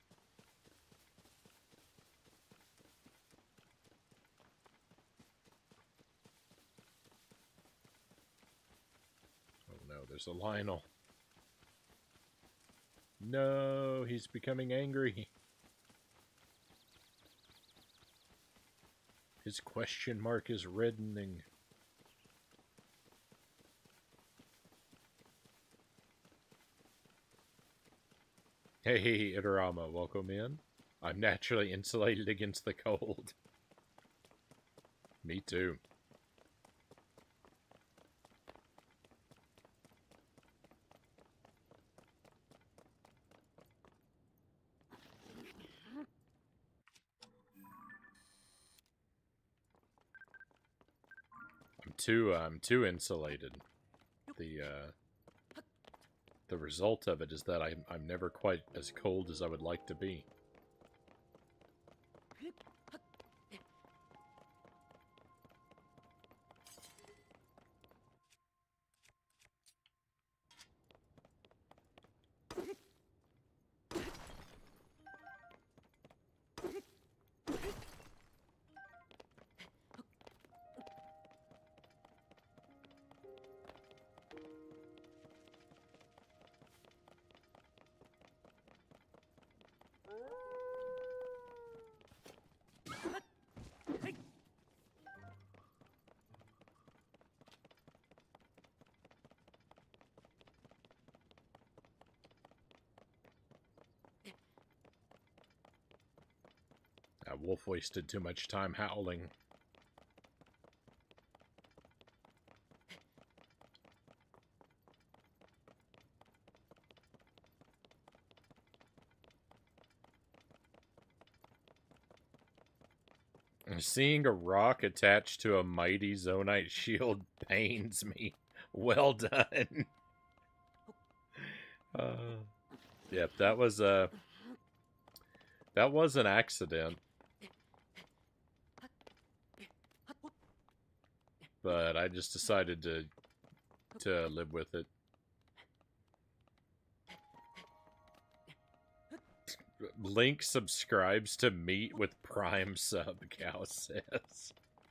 Oh no, there's a Lionel. No, he's becoming angry. His question mark is reddening. Hey, Itorama, welcome in. I'm naturally insulated against the cold. Me too. I'm too insulated. The result of it is that I'm never quite as cold as I would like to be. That wolf wasted too much time howling. Seeing a rock attached to a mighty Zonite shield pains me. Well done. Yep, that was an accident. But I just decided to live with it. Link subscribes to Meat with Prime sub, Cow says.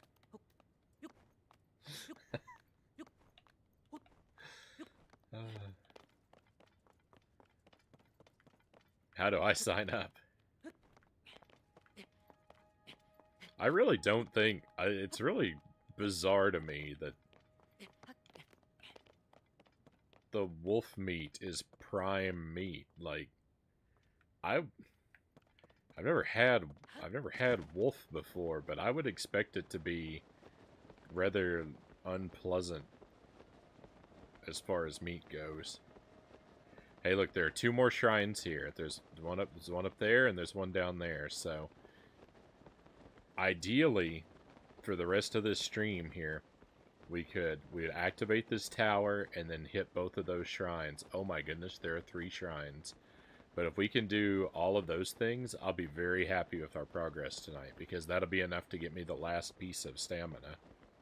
How do I sign up? I really don't think... it's really bizarre to me that the wolf meat is prime meat. Like, I've never had wolf before, but I would expect it to be rather unpleasant as far as meat goes. Hey, look, there are 2 more shrines here. There's one up there, and there's one down there. So, ideally, for the rest of this stream here, we'd activate this tower and then hit both of those shrines. Oh my goodness, there are 3 shrines. But if we can do all of those things, I'll be very happy with our progress tonight, because that'll be enough to get me the last piece of stamina.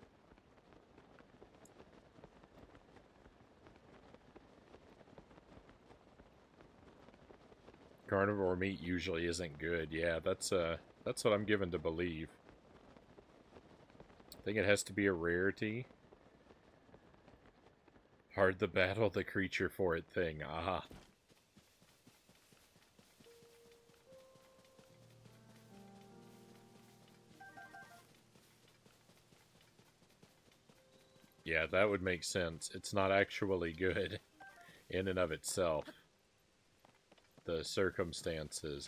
Carnivore meat usually isn't good. Yeah, that's what I'm given to believe. I think it has to be a rarity. Hard to battle the creature for it thing. Aha. Yeah, that would make sense. It's not actually good in and of itself. the circumstances.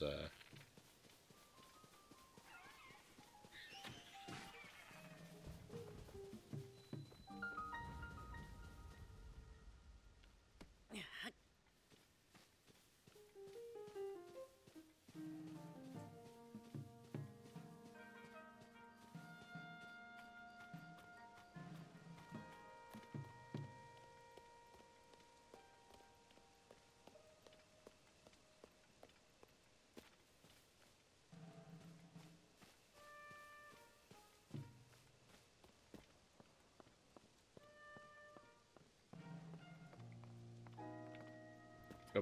Oh.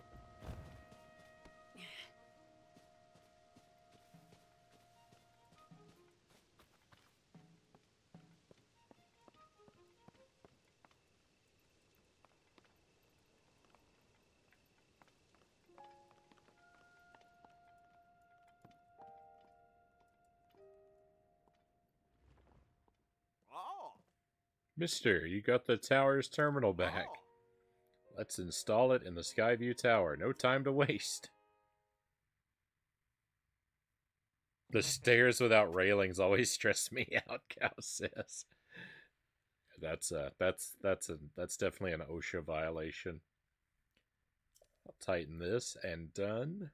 Mister, you got the tower's terminal back. Let's install it in the Skyview Tower. No time to waste. The stairs without railings always stress me out, Cow says. That's definitely an OSHA violation. I'll tighten this and done.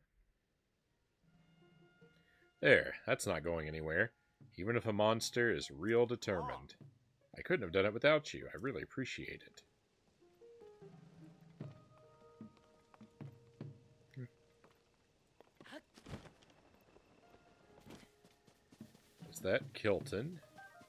There, that's not going anywhere. Even if a monster is real determined. I couldn't have done it without you. I really appreciate it. Is that Kilton?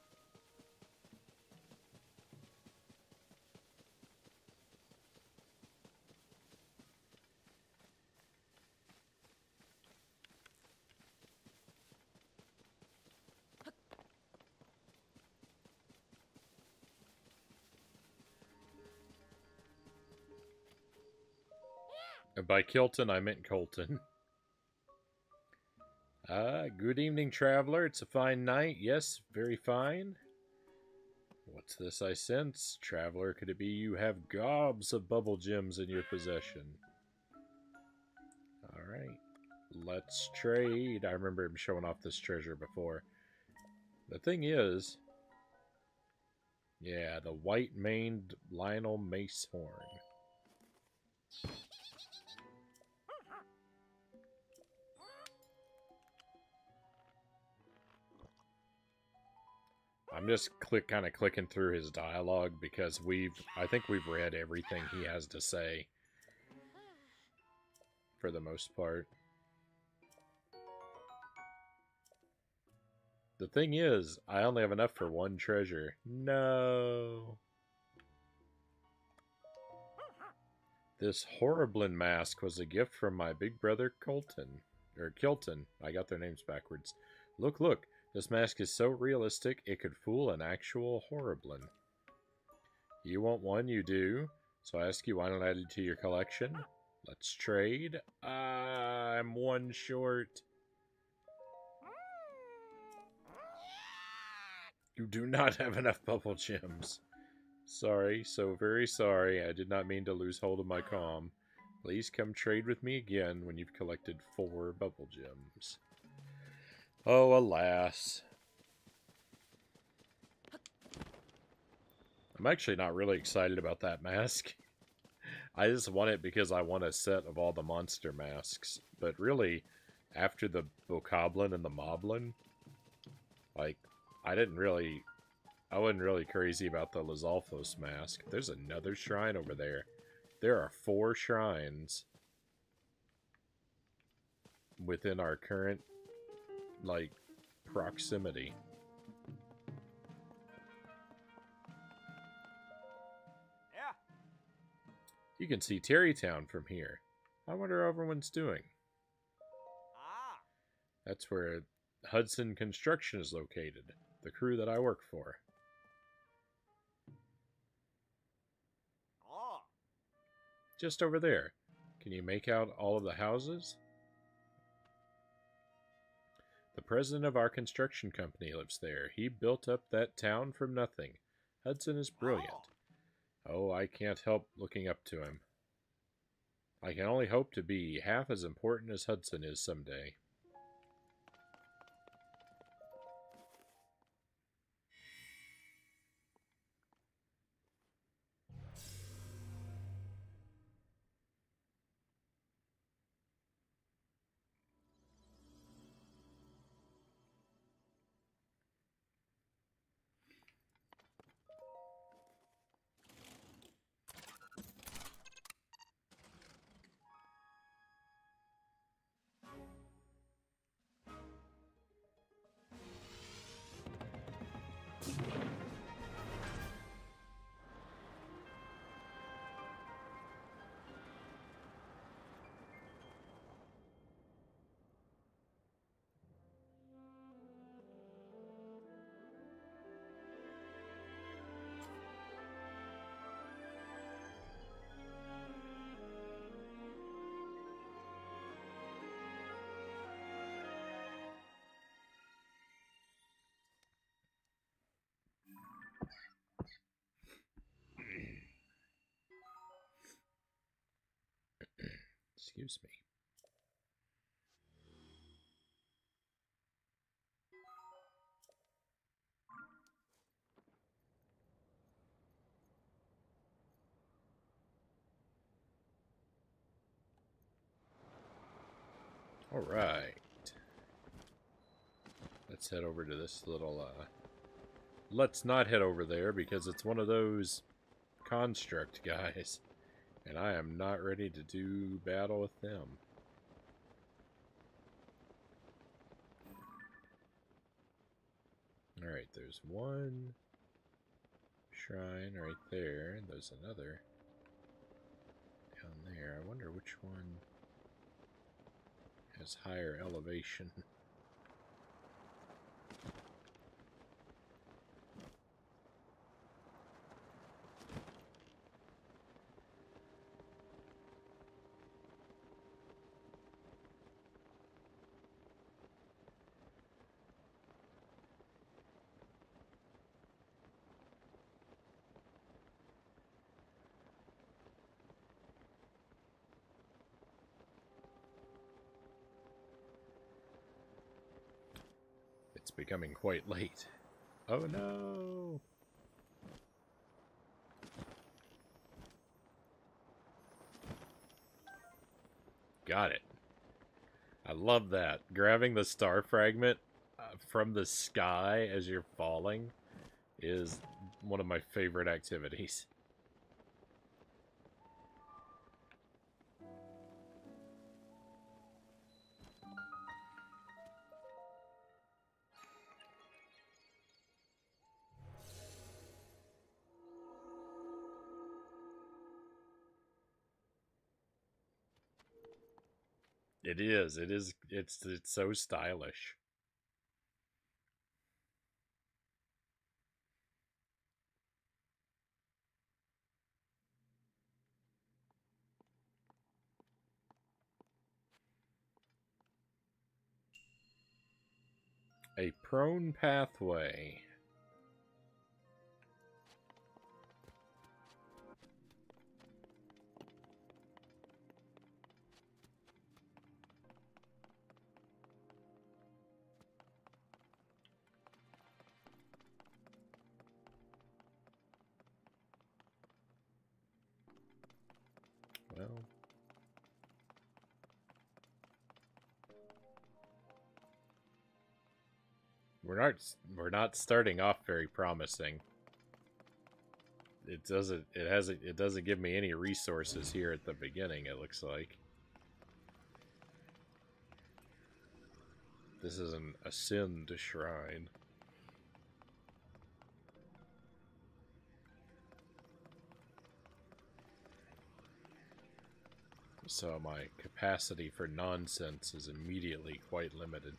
And by Kilton, I meant Colton. Good evening, traveler. It's a fine night. Yes, very fine. What's this I sense? Traveler, could it be you have gobs of bubble gems in your possession? Alright. Let's trade. I remember him showing off this treasure before. The thing is... yeah, the white-maned Lionel Mace Horn. I'm just kind of clicking through his dialogue because I think we've read everything he has to say for the most part. The thing is, I only have enough for one treasure. No. This Horriblin mask was a gift from my big brother Colton. Or Kilton. I got their names backwards. Look, look. This mask is so realistic, it could fool an actual Horriblin. You want one, you do. So I ask you, why not add it to your collection? Let's trade. I'm one short. You do not have enough bubble gems. Sorry, so very sorry. I did not mean to lose hold of my calm. Please come trade with me again when you've collected 4 bubble gems. Oh, alas. I'm actually not really excited about that mask. I just want it because I want a set of all the monster masks. But really, after the Bokoblin and the Moblin, like, I wasn't really crazy about the Lizalfos mask. There's another shrine over there. There are 4 shrines within our current, like, proximity. Yeah. You can see Terrytown from here. I wonder how everyone's doing. That's where Hudson Construction is located, the crew that I work for. Just over there. Can you make out all of the houses? The president of our construction company lives there. He built up that town from nothing. Hudson is brilliant. Oh, I can't help looking up to him. I can only hope to be half as important as Hudson is someday. Excuse me. All right. Let's head over to this little, let's not head over there because it's one of those construct guys. And I am not ready to do battle with them. Alright, there's one shrine right there, and there's another down there. I wonder which one has higher elevation. It's becoming quite late. Oh no! Got it. I love that. Grabbing the star fragment from the sky as you're falling is one of my favorite activities. It is. It's so stylish. A prone pathway. Well, we're not starting off very promising. It doesn't give me any resources here at the beginning, it looks like. This is an Ascend shrine. So my capacity for nonsense is immediately quite limited.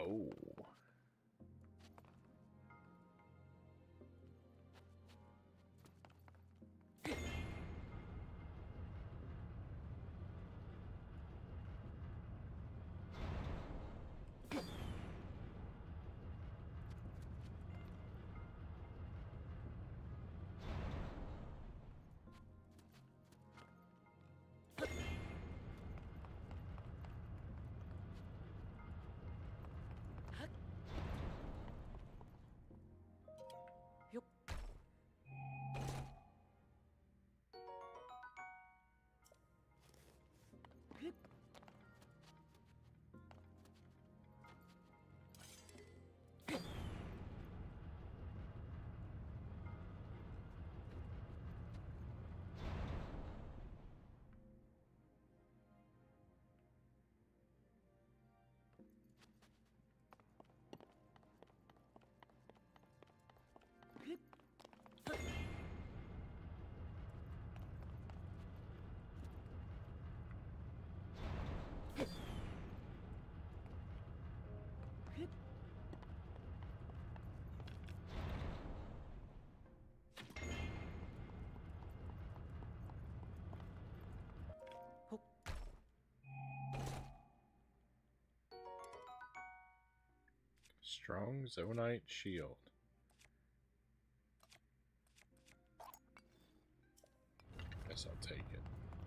Oh. Strong Zonite Shield. Guess I'll take it.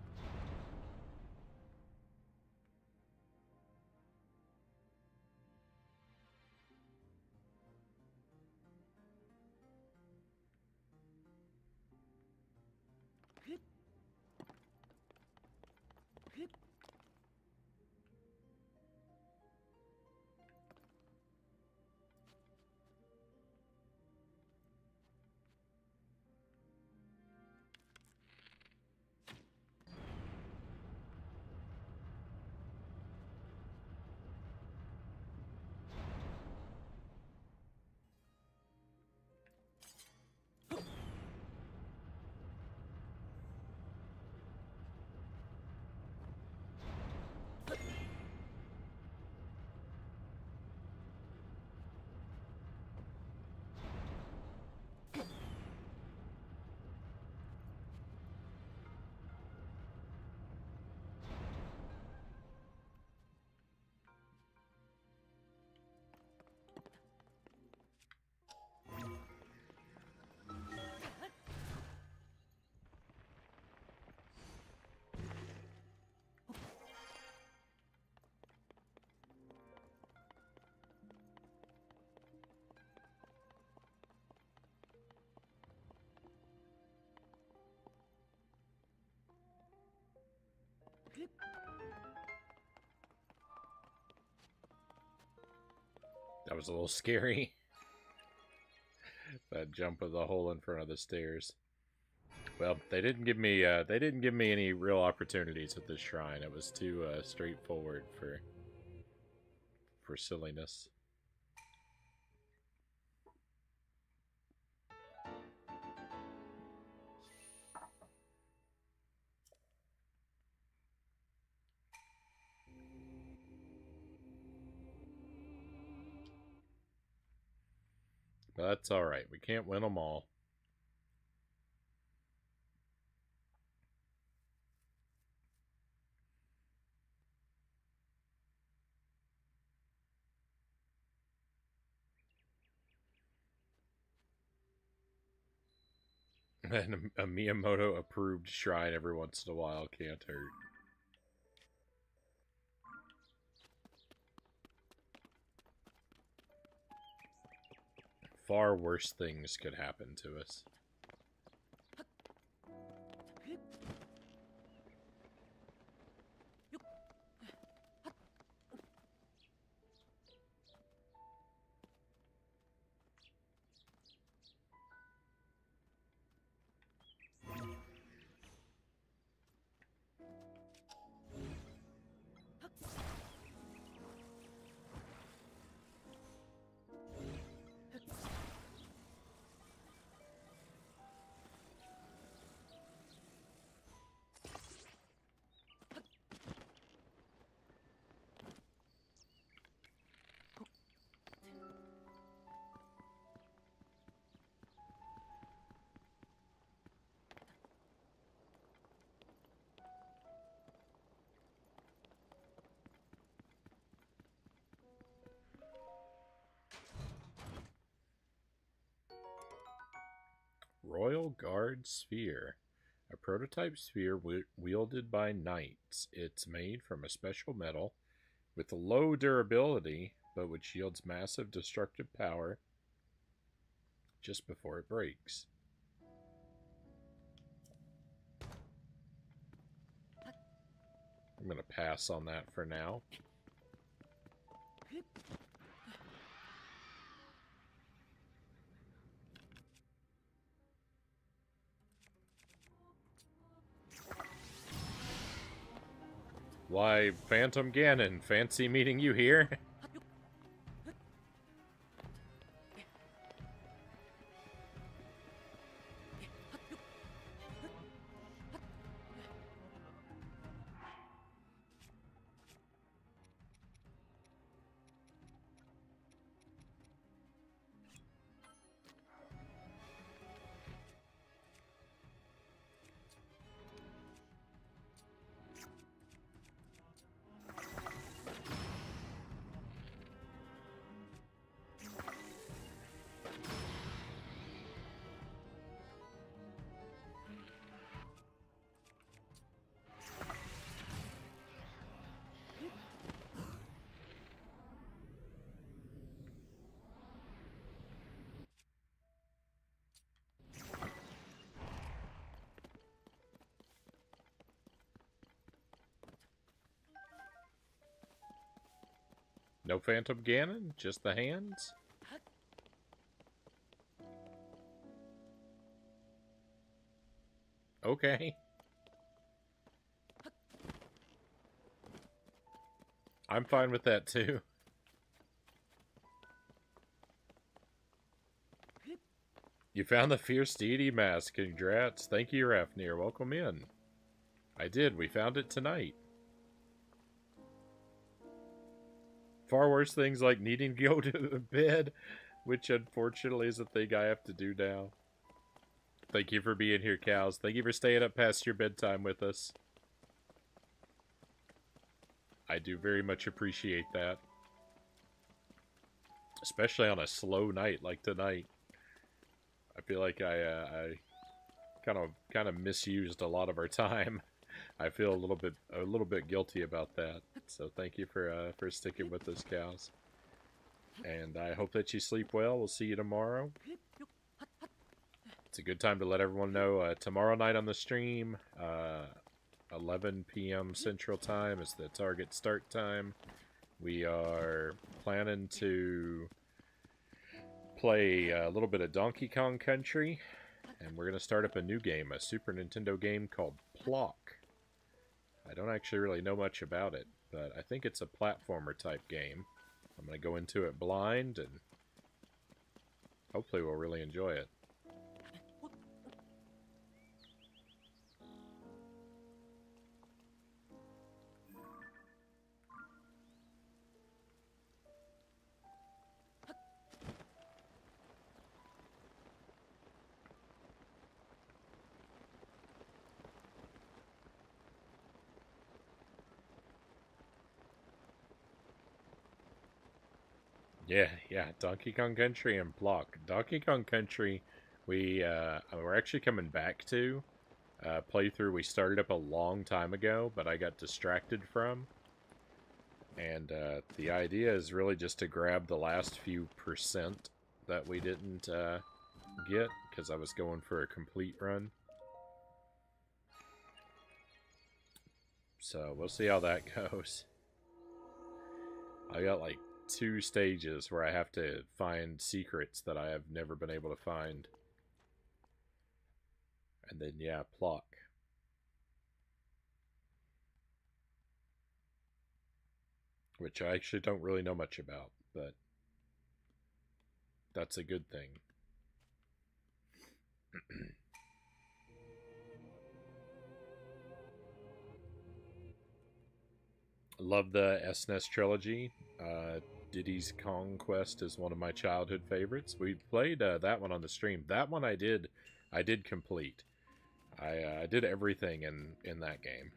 That was a little scary. That jump with the hole in front of the stairs. Well, they didn't give me any real opportunities at this shrine. It was too straightforward for silliness. But that's all right. We can't win them all. And a Miyamoto approved shrine every once in a while can't hurt. Far worse things could happen to us. Royal Guard Sphere. A prototype sphere wielded by knights. It's made from a special metal with low durability, but which yields massive destructive power just before it breaks. I'm going to pass on that for now. Why, Phantom Ganon, fancy meeting you here. No Phantom Ganon? Just the hands? Okay. I'm fine with that too. You found the Fierce Deity mask. Congrats. Thank you, Rafnir. Welcome in. I did. We found it tonight. Far worse things like needing to go to bed, which unfortunately is a thing I have to do now. Thank you for being here, Cows. Thank you for staying up past your bedtime with us. I do very much appreciate that. Especially on a slow night like tonight. I feel like I kind of misused a lot of our time. I feel a little bit guilty about that. So thank you for sticking with us, Cows. And I hope that you sleep well. We'll see you tomorrow. It's a good time to let everyone know tomorrow night on the stream, 11 p.m. Central Time is the target start time. We are planning to play a little bit of Donkey Kong Country, and we're going to start up a new game, a Super Nintendo game called Plok. I don't actually really know much about it, but I think it's a platformer type game. I'm going to go into it blind, and hopefully we'll really enjoy it. Yeah, Donkey Kong Country and Plok. Donkey Kong Country, we're actually coming back to playthrough we started up a long time ago, but I got distracted from. And the idea is really just to grab the last few percent that we didn't get, because I was going for a complete run. So we'll see how that goes. I got like 2 stages where I have to find secrets that I have never been able to find. And then, yeah, Plok. Which I actually don't really know much about, but that's a good thing. Love the SNES trilogy. Diddy's Kong Quest is one of my childhood favorites. We played that one on the stream. That one I did complete. I did everything in that game.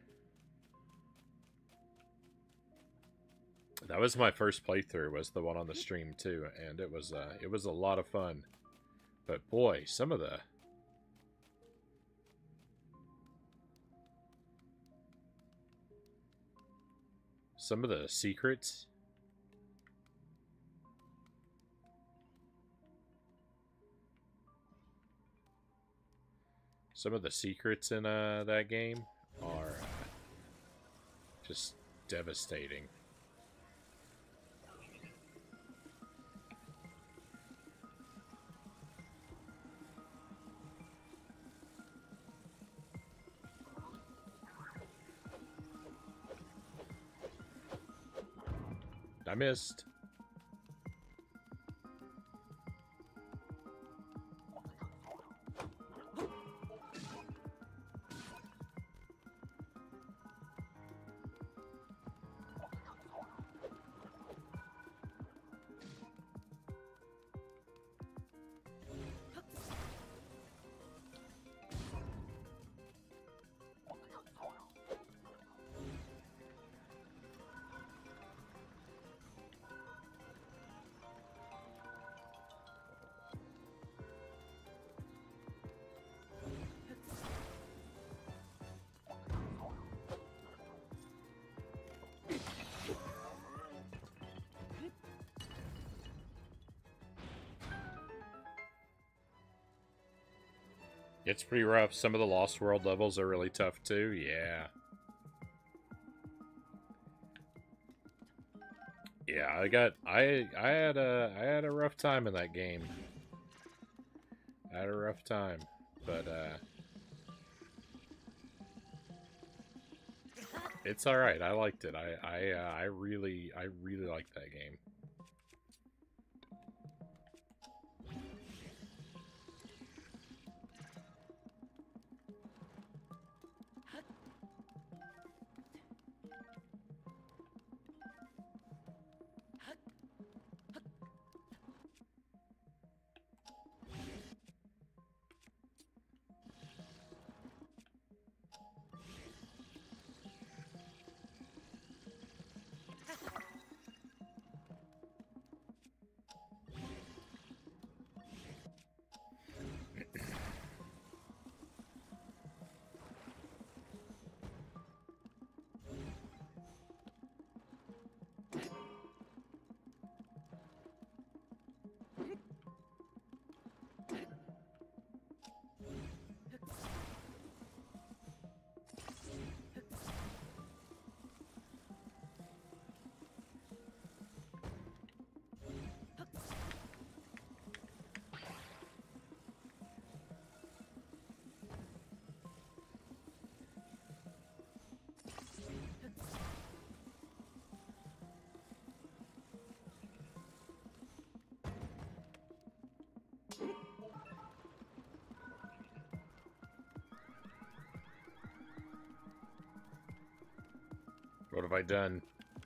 That was my first playthrough, was the one on the stream too, and it was a lot of fun. But boy, some of the Some of the secrets. Some of the secrets in that game are just devastating. I missed. It's pretty rough. Some of the Lost World levels are really tough too. Yeah. Yeah, I had a rough time in that game. I had a rough time, but it's all right. I liked it. I really liked that game. What have I done?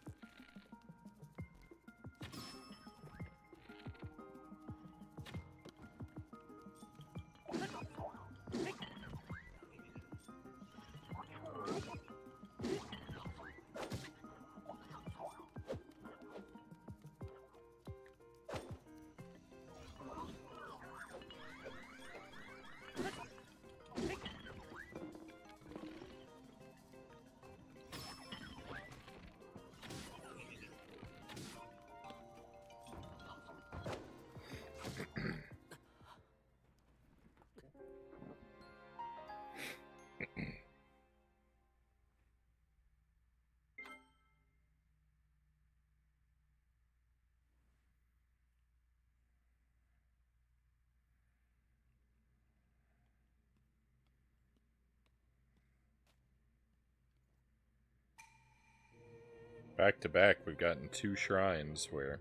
Back to back, we've gotten 2 shrines where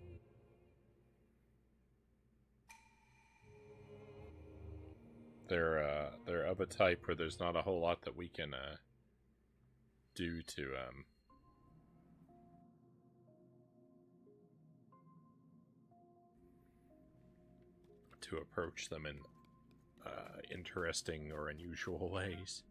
they're of a type where there's not a whole lot that we can do to approach them in interesting or unusual ways.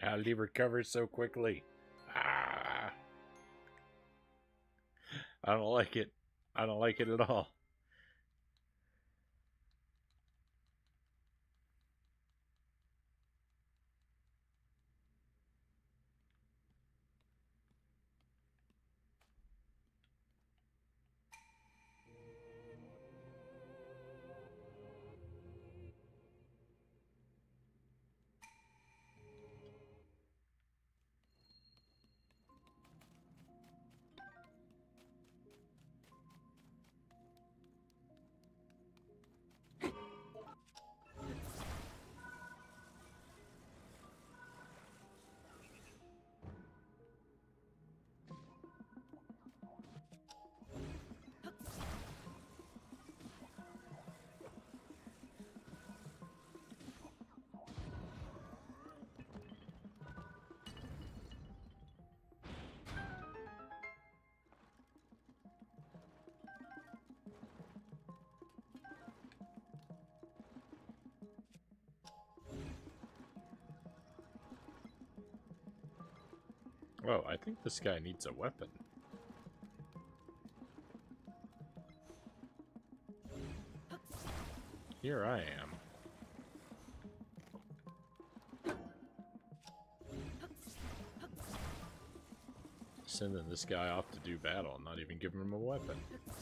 How did he recover so quickly? Ah! I don't like it. I don't like it at all. Oh, I think this guy needs a weapon. Here I am. Sending this guy off to do battle, not even giving him a weapon.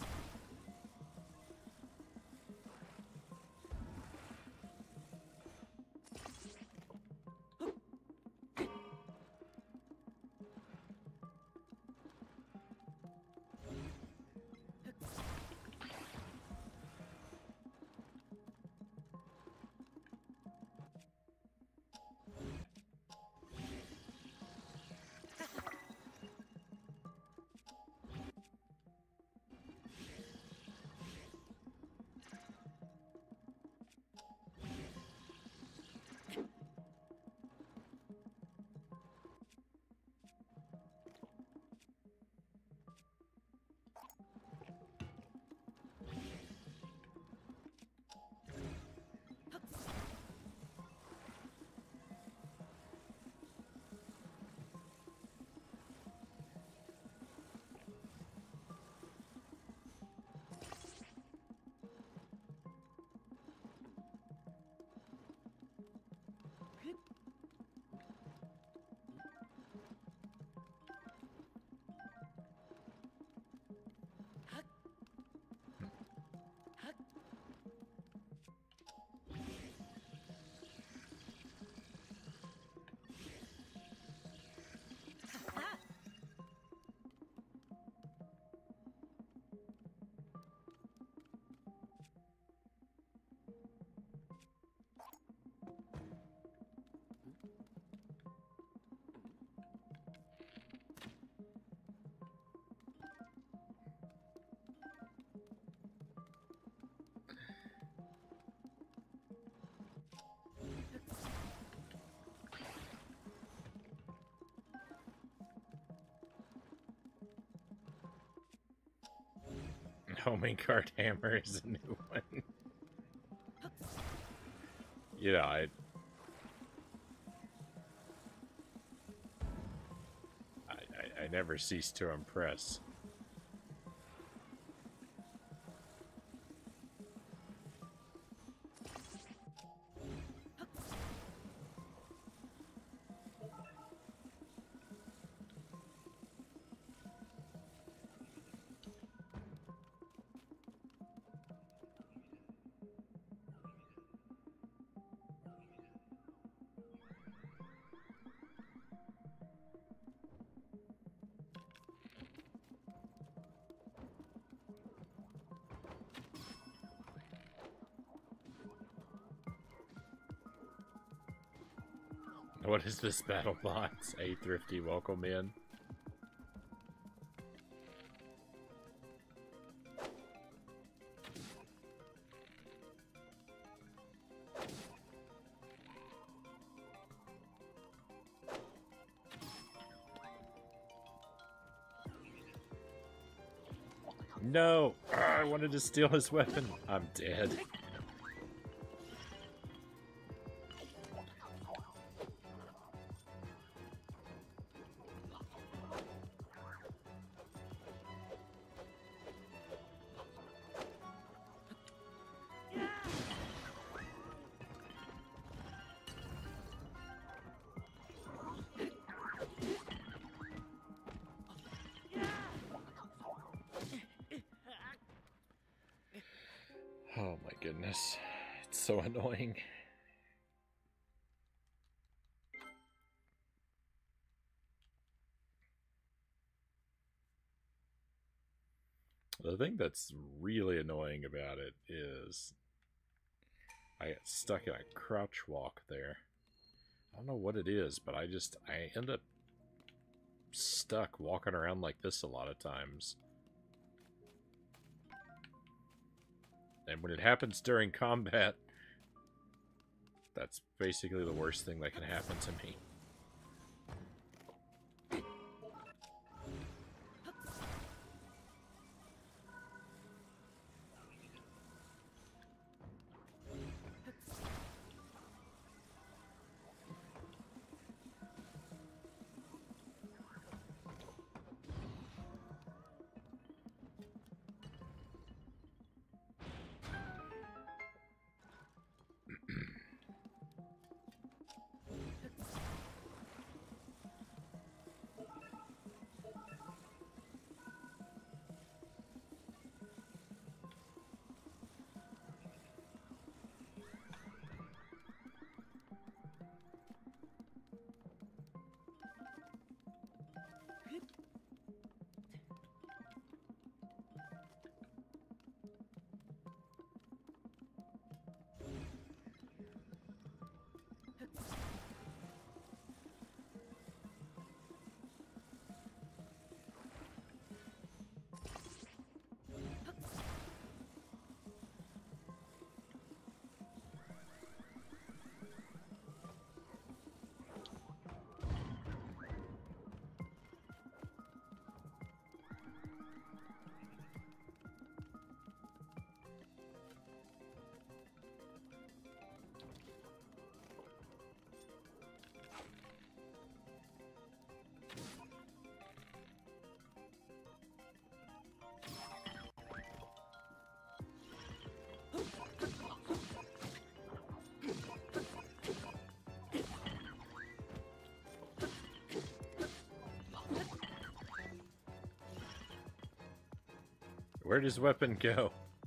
Homing card hammer is a new one. You know, I never cease to impress. What is this battle box? A thrifty welcome in. No! I wanted to steal his weapon. I'm dead. goodness. It's so annoying. The thing that's really annoying about it is I get stuck in a crouch walk there. I don't know what it is, but I end up stuck walking around like this a lot of times. And when it happens during combat, that's basically the worst thing that can happen to me. Where does weapon go?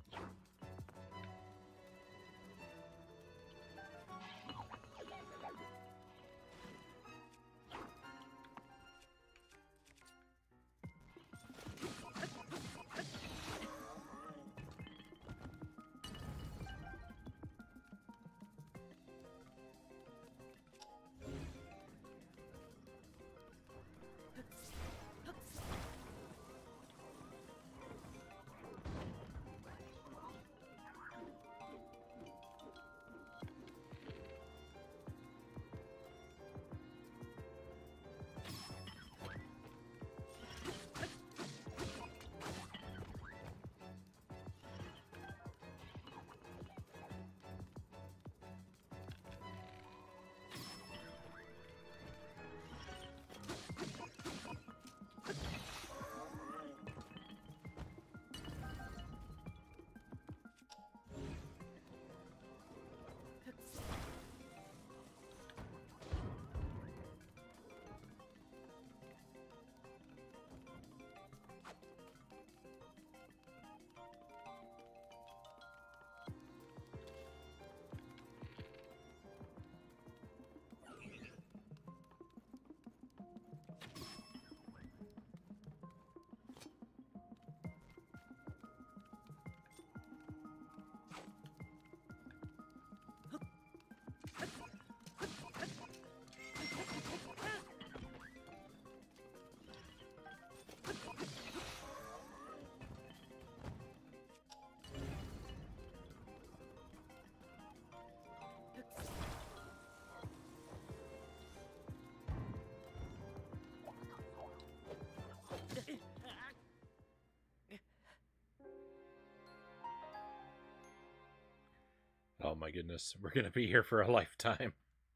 Oh my goodness, we're gonna be here for a lifetime.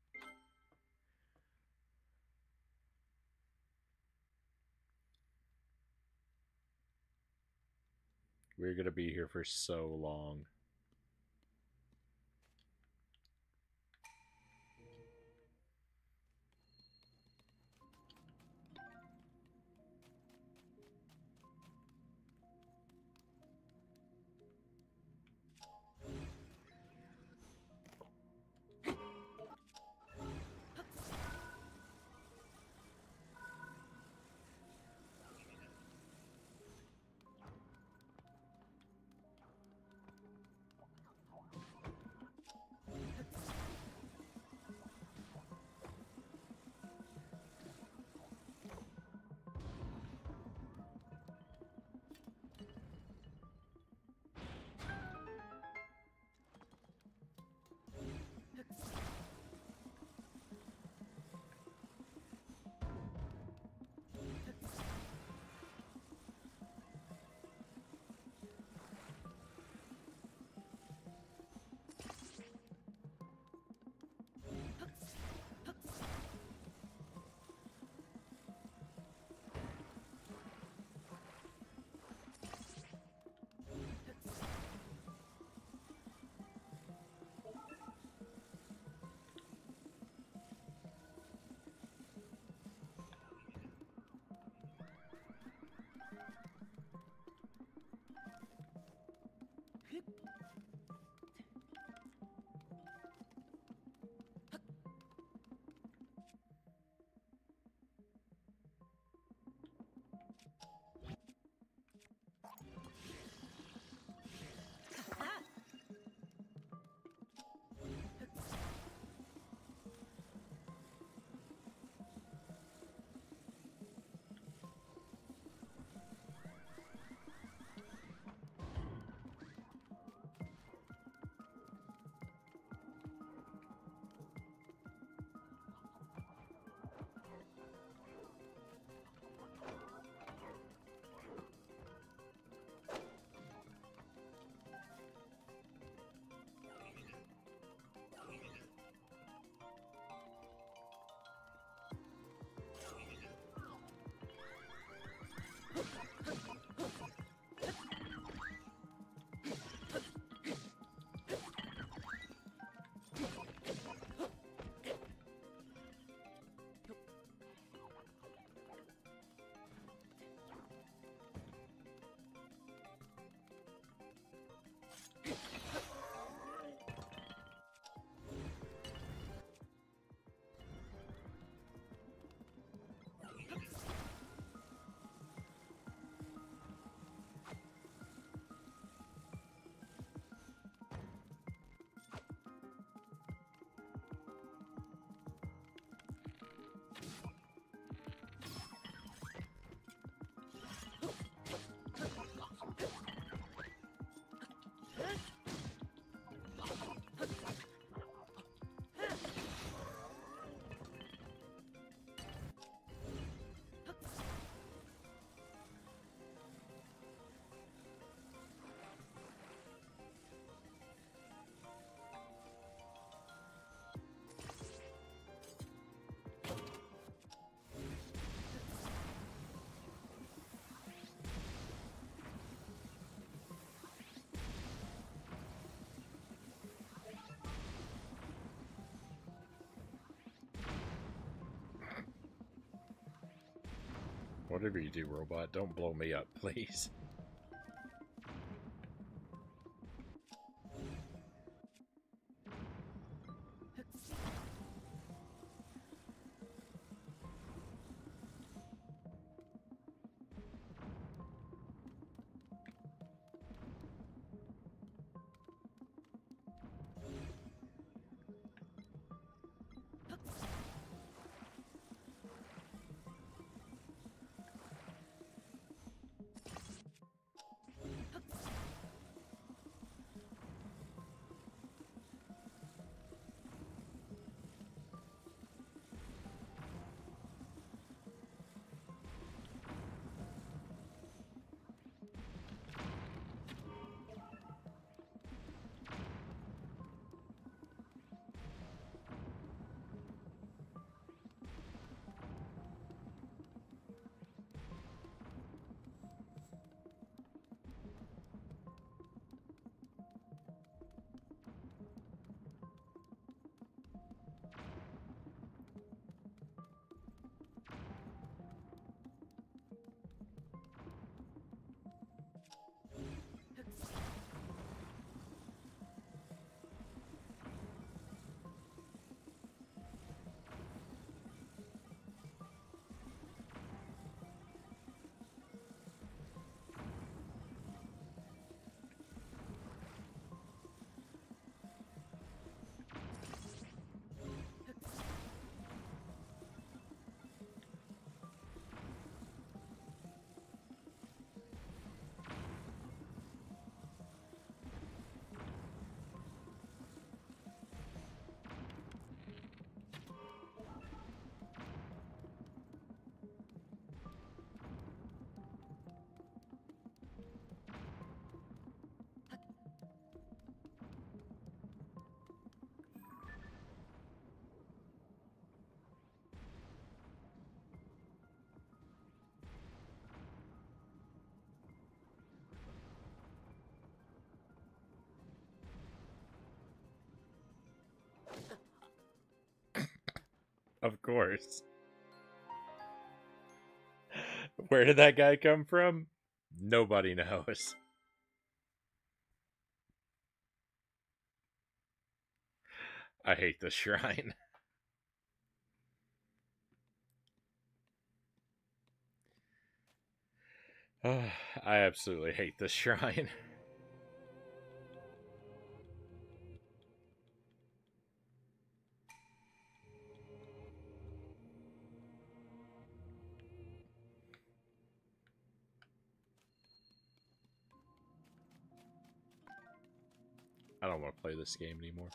We're gonna be here for so long. Whatever you do, robot, don't blow me up, please. Of course. Where did that guy come from? Nobody knows. I hate the shrine. I absolutely hate this shrine. I don't want to play this game anymore.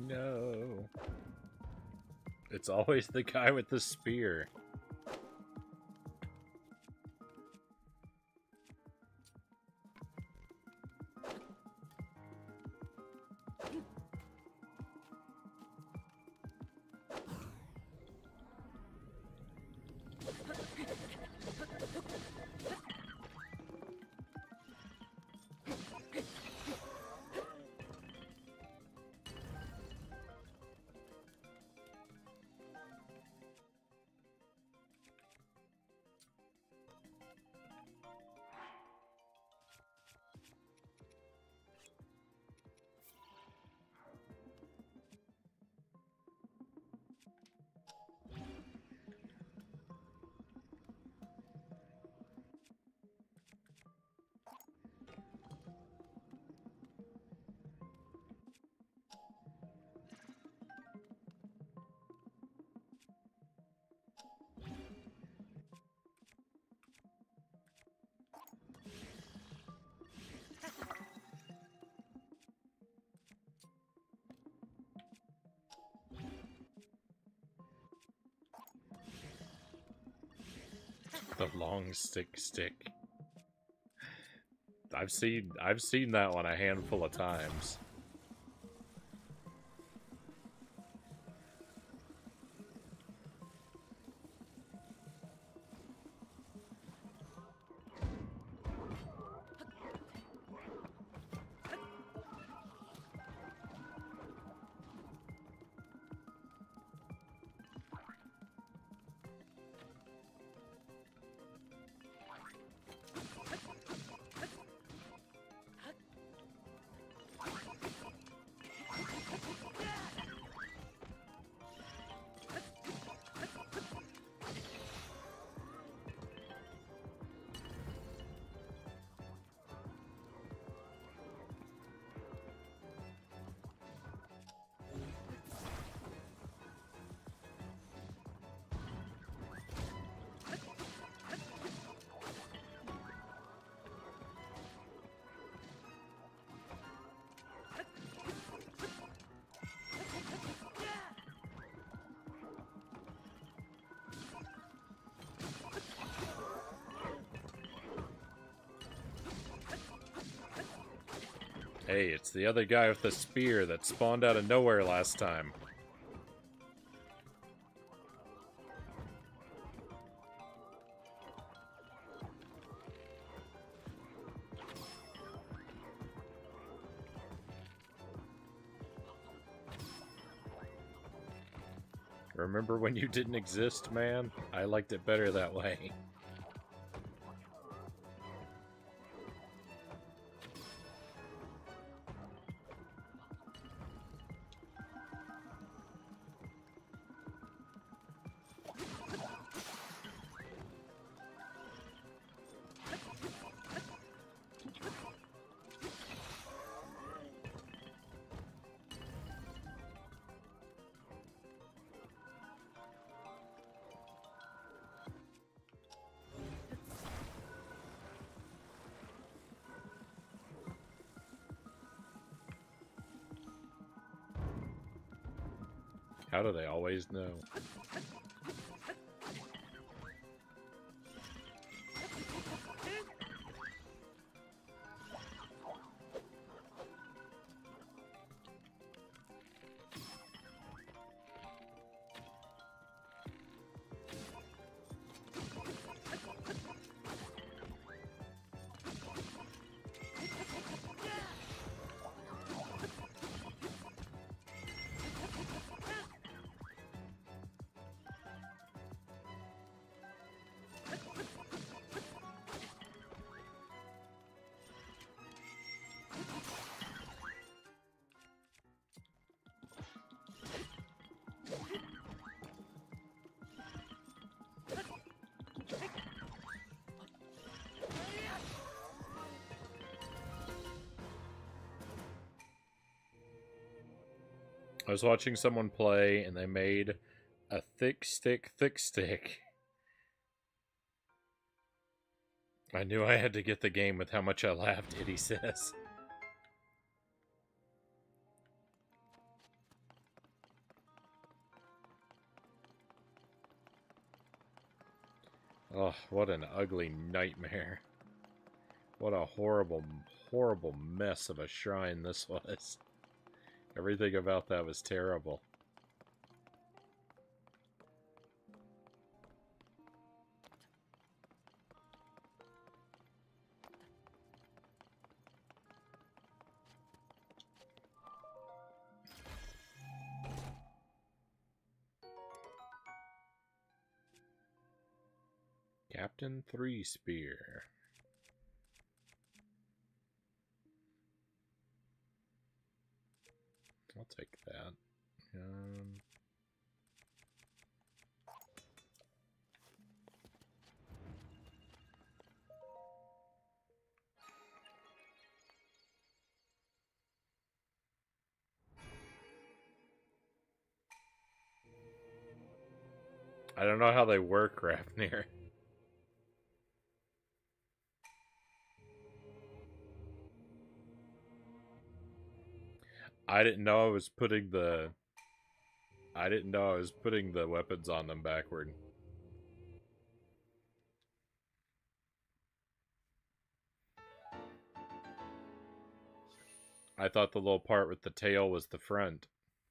No. It's always the guy with the spear. The long stick. I've seen that one a handful of times. Hey, it's the other guy with the spear that spawned out of nowhere last time. Remember when you didn't exist, man? I liked it better that way. How do they always know? I was watching someone play, and they made a thick stick. I knew I had to get the game with how much I laughed, Itty says. Oh, what an ugly nightmare. What a horrible, horrible mess of a shrine this was. Everything about that was terrible. Captain Three Spear. I'll take that. I don't know how they work, Ravnir. I didn't know I was putting the weapons on them backward. I thought the little part with the tail was the front.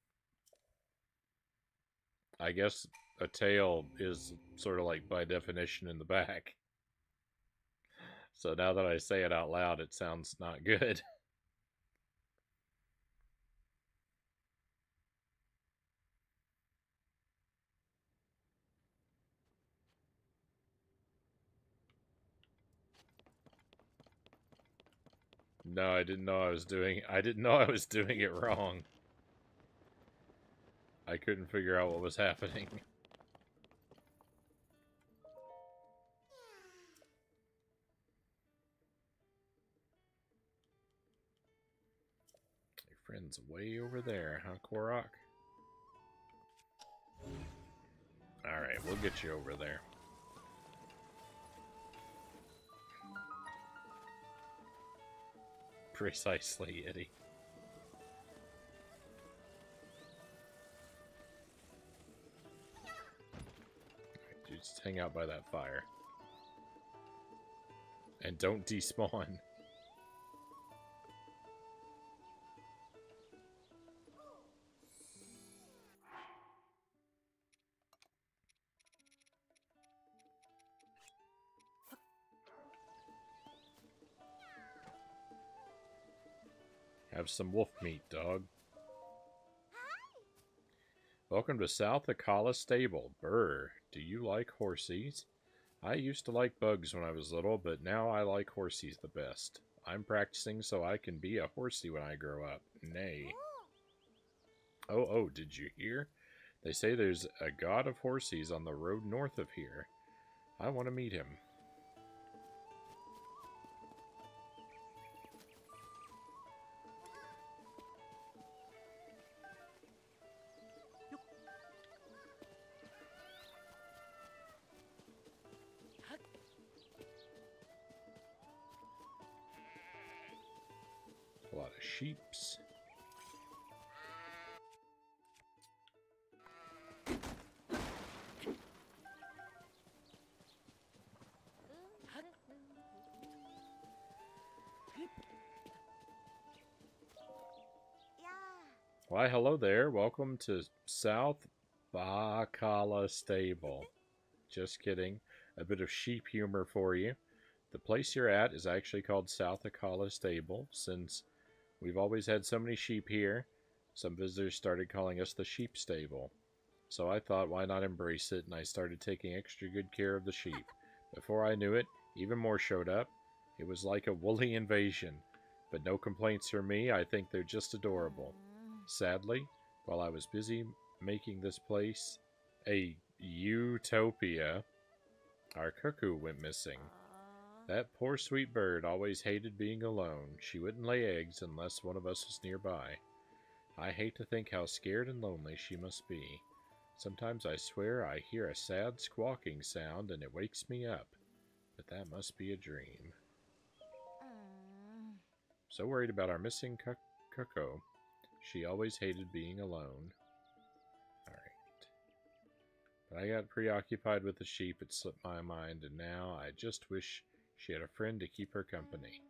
I guess a tail is sort of like by definition in the back. So now that I say it out loud, it sounds not good. No, I didn't know I was doing it wrong. I couldn't figure out what was happening. Your friend's way over there, huh, Korok? Alright, we'll get you over there. Precisely, Eddie. Dude, just hang out by that fire. And don't despawn. Have some wolf meat, dog. Welcome to South Akala Stable. Brr, do you like horsies? I used to like bugs when I was little, but now I like horsies the best. I'm practicing so I can be a horsey when I grow up. Nay. Oh, did you hear? They say there's a god of horsies on the road north of here. I want to meet him. A lot of sheeps. Why, hello there. Welcome to South Akala Stable. Just kidding. A bit of sheep humor for you. The place you're at is actually called South Akala Stable, since we've always had so many sheep here. Some visitors started calling us the Sheep Stable. So I thought, why not embrace it, and I started taking extra good care of the sheep. Before I knew it, even more showed up. It was like a woolly invasion. But no complaints from me. I think they're just adorable. Sadly, while I was busy making this place a utopia, our cuckoo went missing. That poor sweet bird always hated being alone. She wouldn't lay eggs unless one of us was nearby. I hate to think how scared and lonely she must be. Sometimes I swear I hear a sad squawking sound and it wakes me up. But that must be a dream. So worried about our missing cuckoo. She always hated being alone. Alright. But I got preoccupied with the sheep, it slipped my mind, and now I just wish she had a friend to keep her company.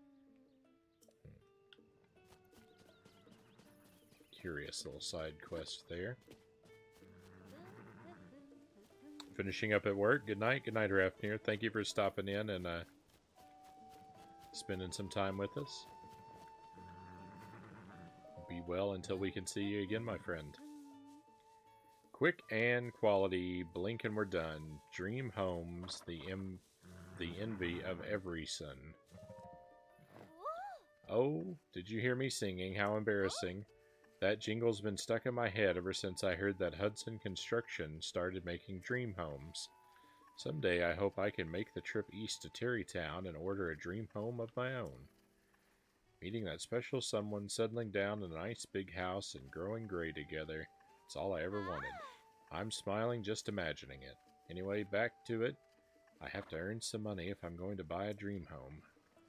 Curious little side quest there. Finishing up at work. Good night. Good night, Ravnir. Thank you for stopping in and spending some time with us. Be well until we can see you again, my friend. Quick and quality. Blink and we're done. Dream Homes. The the envy of every son. Oh, did you hear me singing? How embarrassing. That jingle's been stuck in my head ever since I heard that Hudson Construction started making dream homes. Someday I hope I can make the trip east to Terrytown and order a dream home of my own. Meeting that special someone, settling down in a nice big house, and growing gray together. It's all I ever wanted. I'm smiling just imagining it. Anyway, back to it. I have to earn some money if I'm going to buy a dream home.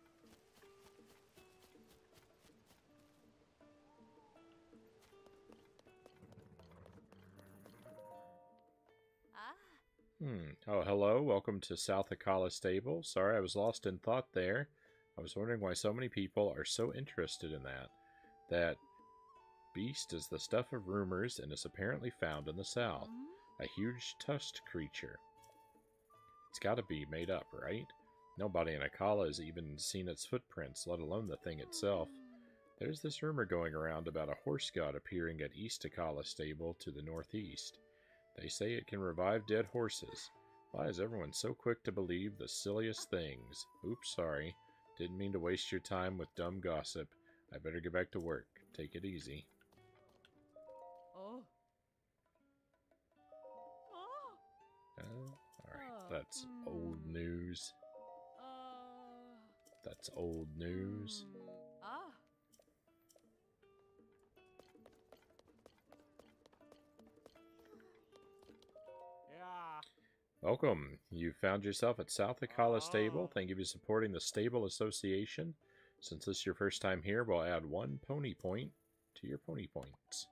Oh, hello. Welcome to South Akala Stable. Sorry, I was lost in thought there. I was wondering why so many people are so interested in that. That beast is the stuff of rumors and is apparently found in the south. A huge tusked creature. It's gotta be made up, right? Nobody in Akala has even seen its footprints, let alone the thing itself. There's this rumor going around about a horse god appearing at East Akala Stable to the northeast. They say it can revive dead horses. Why is everyone so quick to believe the silliest things? Oops, sorry. Didn't mean to waste your time with dumb gossip. I better get back to work. Take it easy. Alright, that's old news. That's old news. Welcome. You found yourself at South Akala Stable. Thank you for supporting the Stable Association. Since this is your first time here, we'll add 1 pony point to your pony points.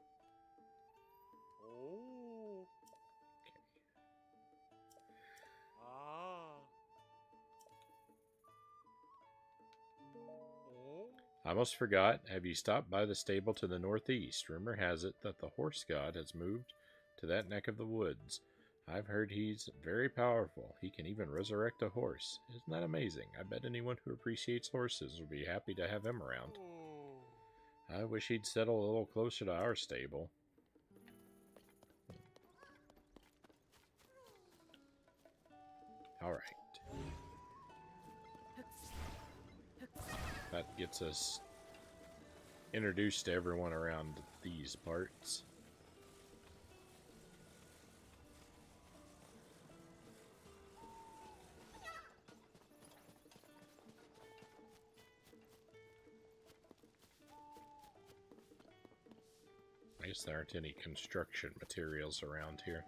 I almost forgot. Have you stopped by the stable to the northeast? Rumor has it that the horse god has moved to that neck of the woods. I've heard he's very powerful. He can even resurrect a horse. Isn't that amazing? I bet anyone who appreciates horses would be happy to have him around. I wish he'd settle a little closer to our stable. Alright. That gets us introduced to everyone around these parts. I guess there aren't any construction materials around here.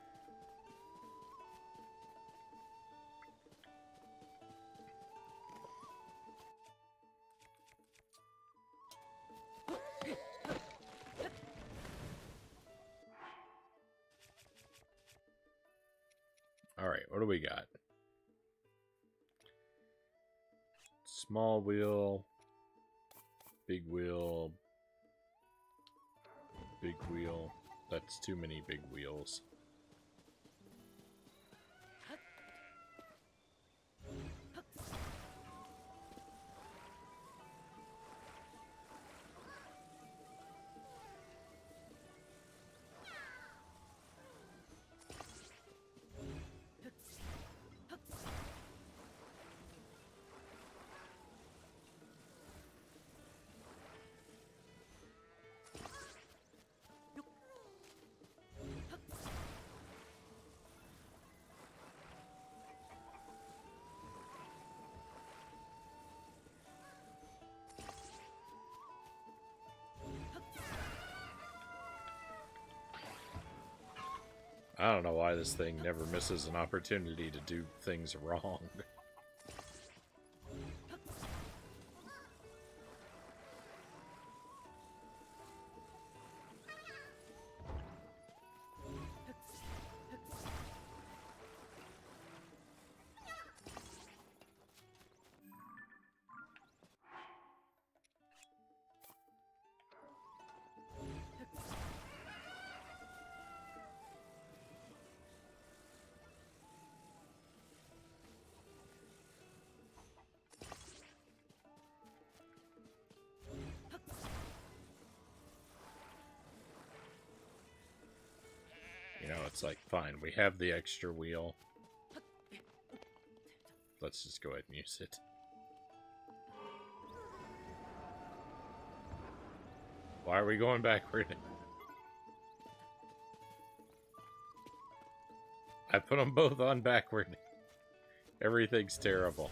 Alright, what do we got? Small wheel, big wheel, big wheel. That's too many big wheels. I don't know why this thing never misses an opportunity to do things wrong. You know, it's like, fine, we have the extra wheel. let's just go ahead and use it. Why are we going backward? I put them both on backward. Everything's terrible.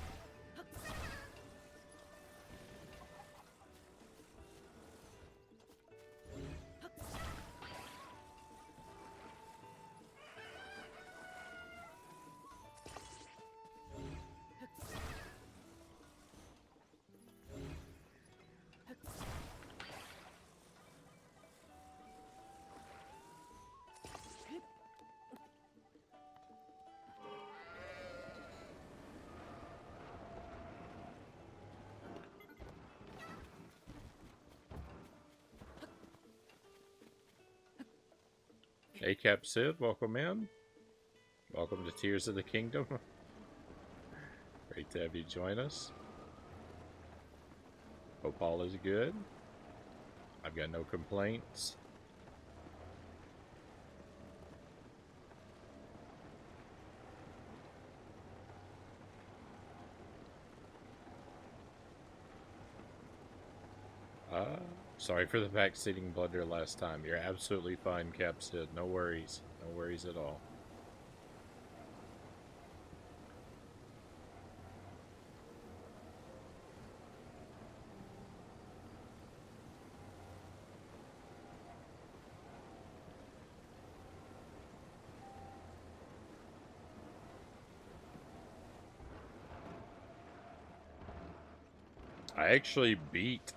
ACAP Sid, welcome in. Welcome to Tears of the Kingdom. Great to have you join us. Hope all is good. I've got no complaints. Sorry for the backseating blunder last time. You're absolutely fine, Capsid. No worries. No worries at all. I actually beat,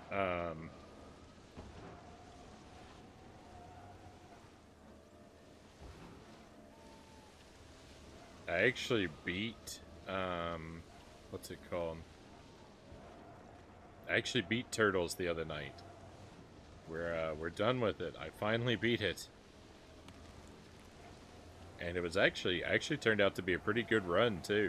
what's it called? I actually beat Turtles the other night. We're done with it. I finally beat it. And it was actually turned out to be a pretty good run, too.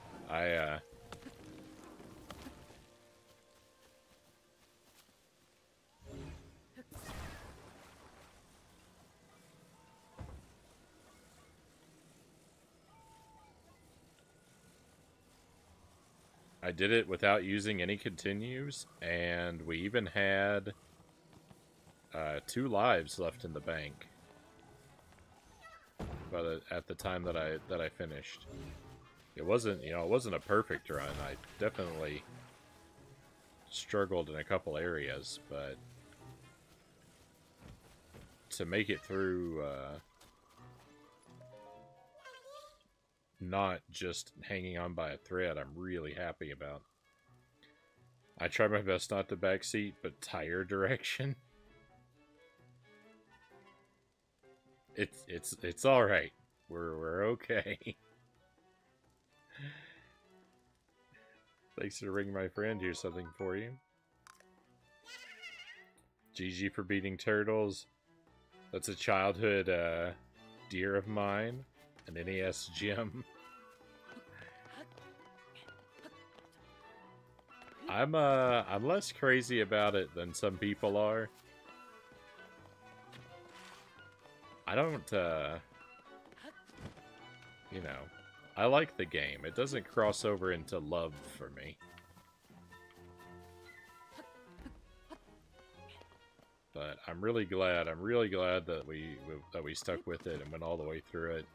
I did it without using any continues, and we even had 2 lives left in the bank. But at the time that I finished, it wasn't a perfect run. I definitely struggled in a couple areas, but to make it through, not just hanging on by a thread, I'm really happy about. I try my best not to backseat, but tire direction. It's all right. We're okay. Thanks for ringing, my friend. Here's something for you. GG for beating Turtles. That's a childhood dear of mine. An NES gem. I'm less crazy about it than some people are. I don't you know, I like the game. It doesn't cross over into love for me. But I'm really glad that we stuck with it and went all the way through it.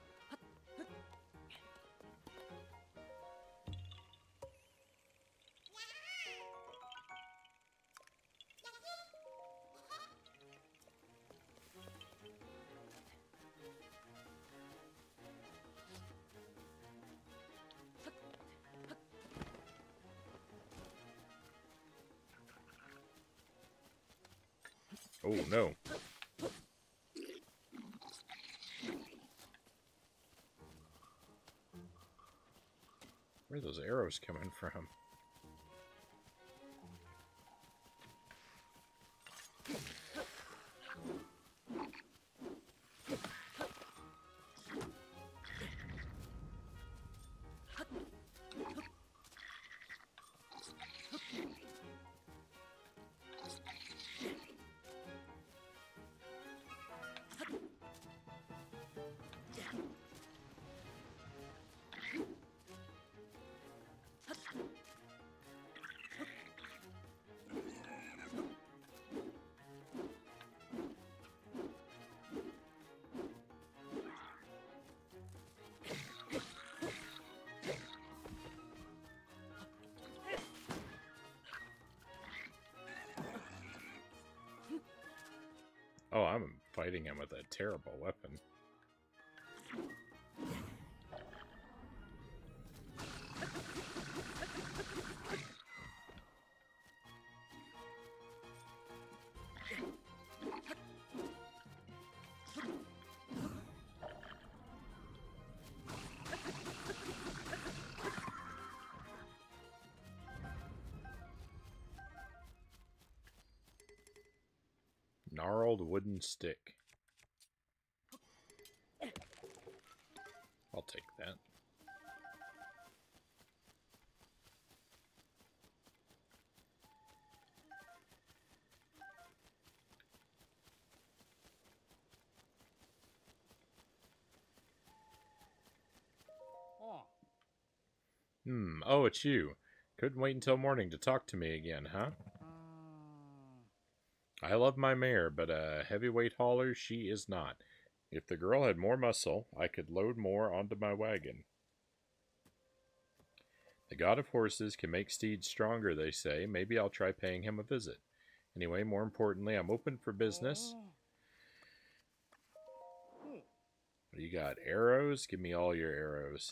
Oh, no. Where are those arrows coming from? Oh, I'm fighting him with a terrible weapon. Gnarled wooden stick. I'll take that. Oh, it's you. Couldn't wait until morning to talk to me again, huh? I love my mare, but a heavyweight hauler she is not. If the girl had more muscle, I could load more onto my wagon. The god of horses can make steeds stronger, they say. Maybe I'll try paying him a visit. Anyway, more importantly, I'm open for business. What do you got? Arrows? Give me all your arrows.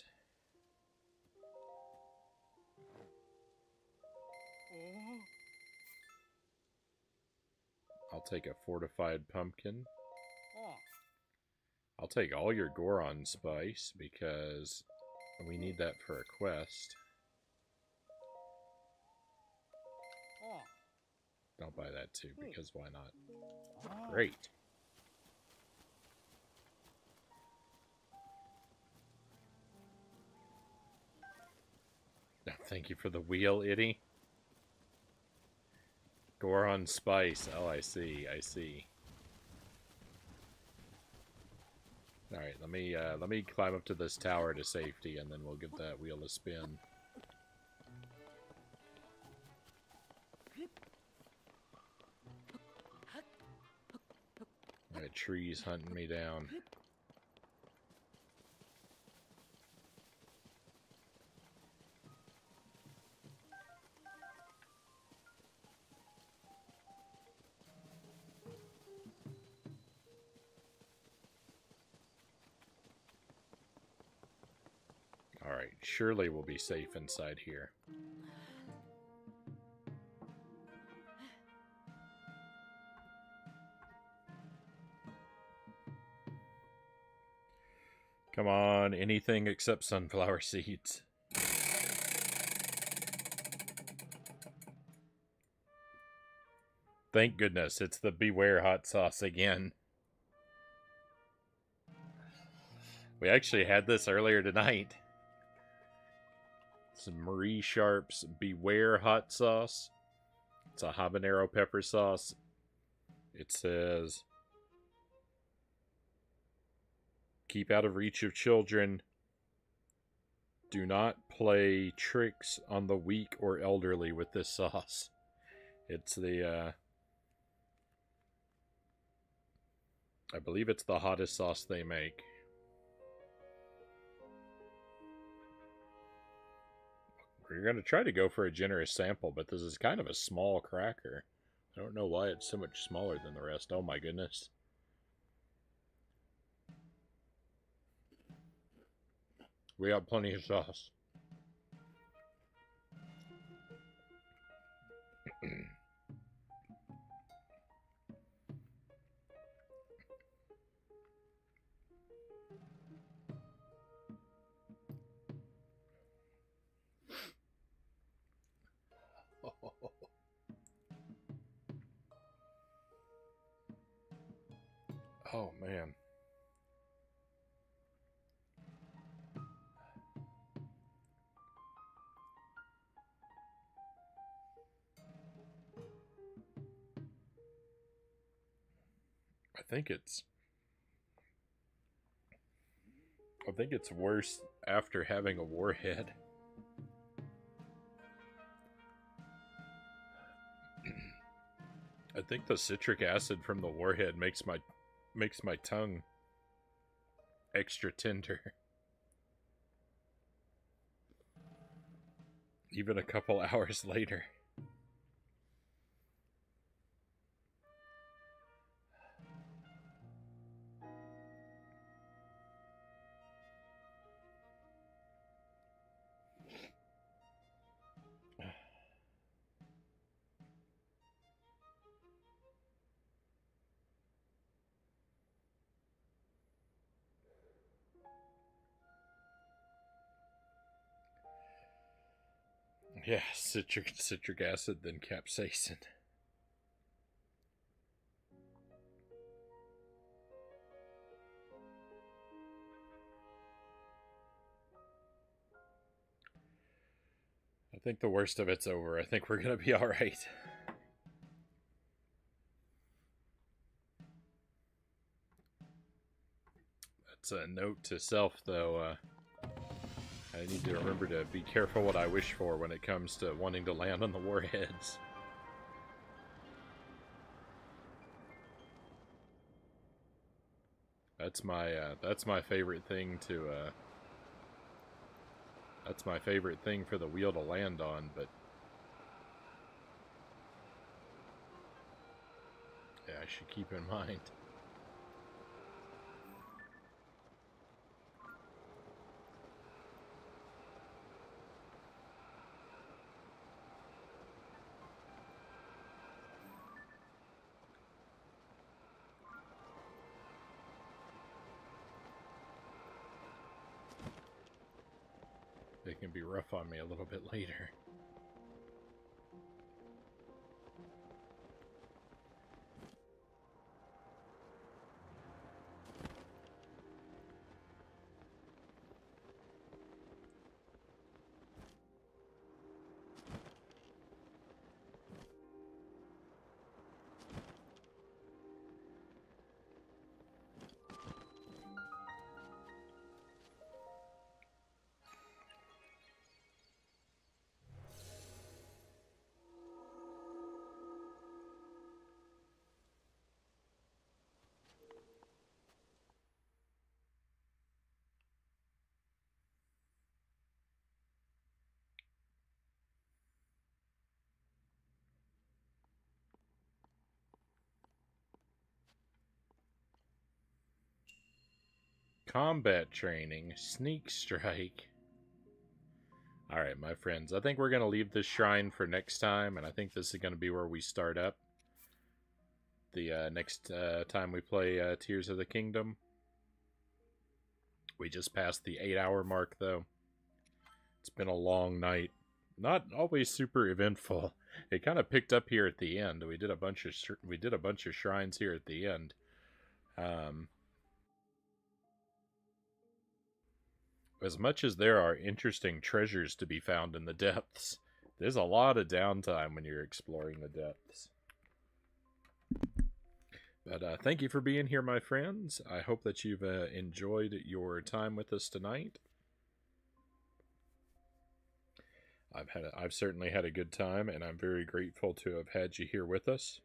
I'll take a fortified pumpkin. I'll take all your Goron spice because we need that for a quest. I'll buy that too because why not? Great. Thank you for the wheel, Itty. Goron spice. Oh, I see. I see. All right, let me climb up to this tower to safety, and then we'll give that wheel a spin. All right, trees hunting me down. Alright, surely we'll be safe inside here. Come on, anything except sunflower seeds. Thank goodness, it's the Beware hot sauce again. We actually had this earlier tonight. Some Marie Sharp's Beware hot sauce. It's a habanero pepper sauce. It says, keep out of reach of children. Do not play tricks on the weak or elderly with this sauce. It's the, I believe it's the hottest sauce they make. We're going to try to go for a generous sample, but this is kind of a small cracker. I don't know why it's so much smaller than the rest. Oh my goodness. We got plenty of sauce. Oh man. I think it's worse after having a warhead. I think the citric acid from the warhead makes my tongue extra tender. Even a couple hours later. Yeah, citric acid, then capsaicin. I think the worst of it's over. I think we're gonna be all right. That's a note to self, though. I need to remember to be careful what I wish for when it comes to wanting to land on the warheads. That's my favorite thing to that's my favorite thing for the wheel to land on, but yeah, I should keep in mind. They can be rough on me a little bit later. Combat training, sneak strike. Alright, my friends, I think we're going to leave this shrine for next time, and I think this is going to be where we start up the next time we play Tears of the Kingdom. We just passed the 8-hour mark, though. It's been a long night. Not always super eventful. It kind of picked up here at the end. We did a bunch of shrines here at the end. As much as there are interesting treasures to be found in the depths, there's a lot of downtime when you're exploring the depths. But thank you for being here, my friends. I hope that you've enjoyed your time with us tonight. I've certainly had a good time, and I'm very grateful to have had you here with us.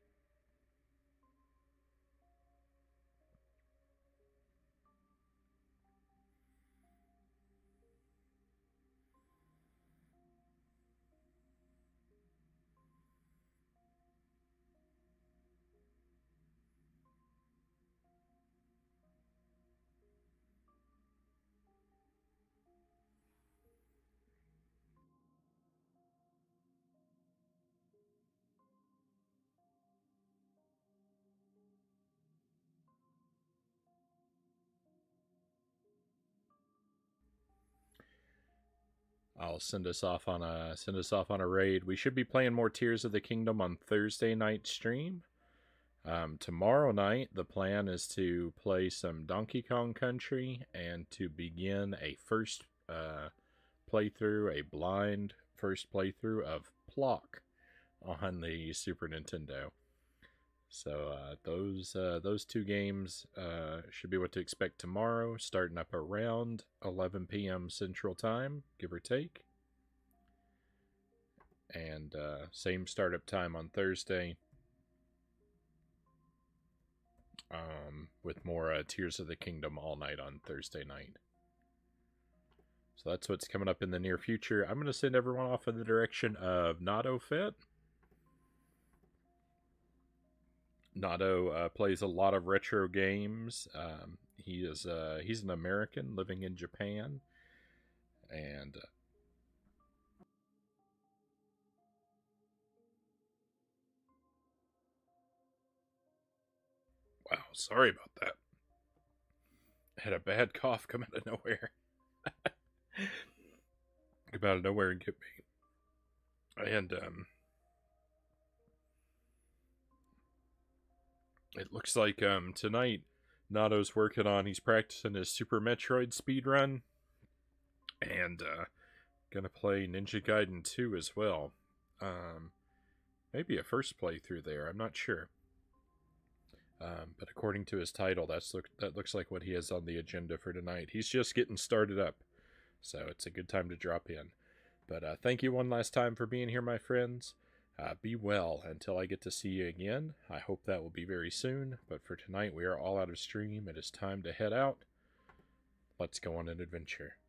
I'll send us off on a raid. We should be playing more Tears of the Kingdom on Thursday night stream. Tomorrow night, the plan is to play some Donkey Kong Country and to begin a first playthrough, a blind first playthrough of Plock on the Super Nintendo. So those two games should be what to expect tomorrow, starting up around 11 p.m. Central Time, give or take. And same startup time on Thursday. With more Tears of the Kingdom all night on Thursday night. So that's what's coming up in the near future. I'm going to send everyone off in the direction of Nado Fit. Nado plays a lot of retro games. He's an American living in Japan, and wow, sorry about that. I had a bad cough come out of nowhere. Come out of nowhere and get me. And it looks like tonight Nato's working on, he's practicing his Super Metroid speedrun, and gonna play Ninja Gaiden 2 as well. Maybe a first playthrough there, I'm not sure. But according to his title, that looks like what he has on the agenda for tonight. He's just getting started up, so it's a good time to drop in. But thank you one last time for being here, my friends. Be well until I get to see you again. I hope that will be very soon. But for tonight, we are all out of stream. It is time to head out. Let's go on an adventure.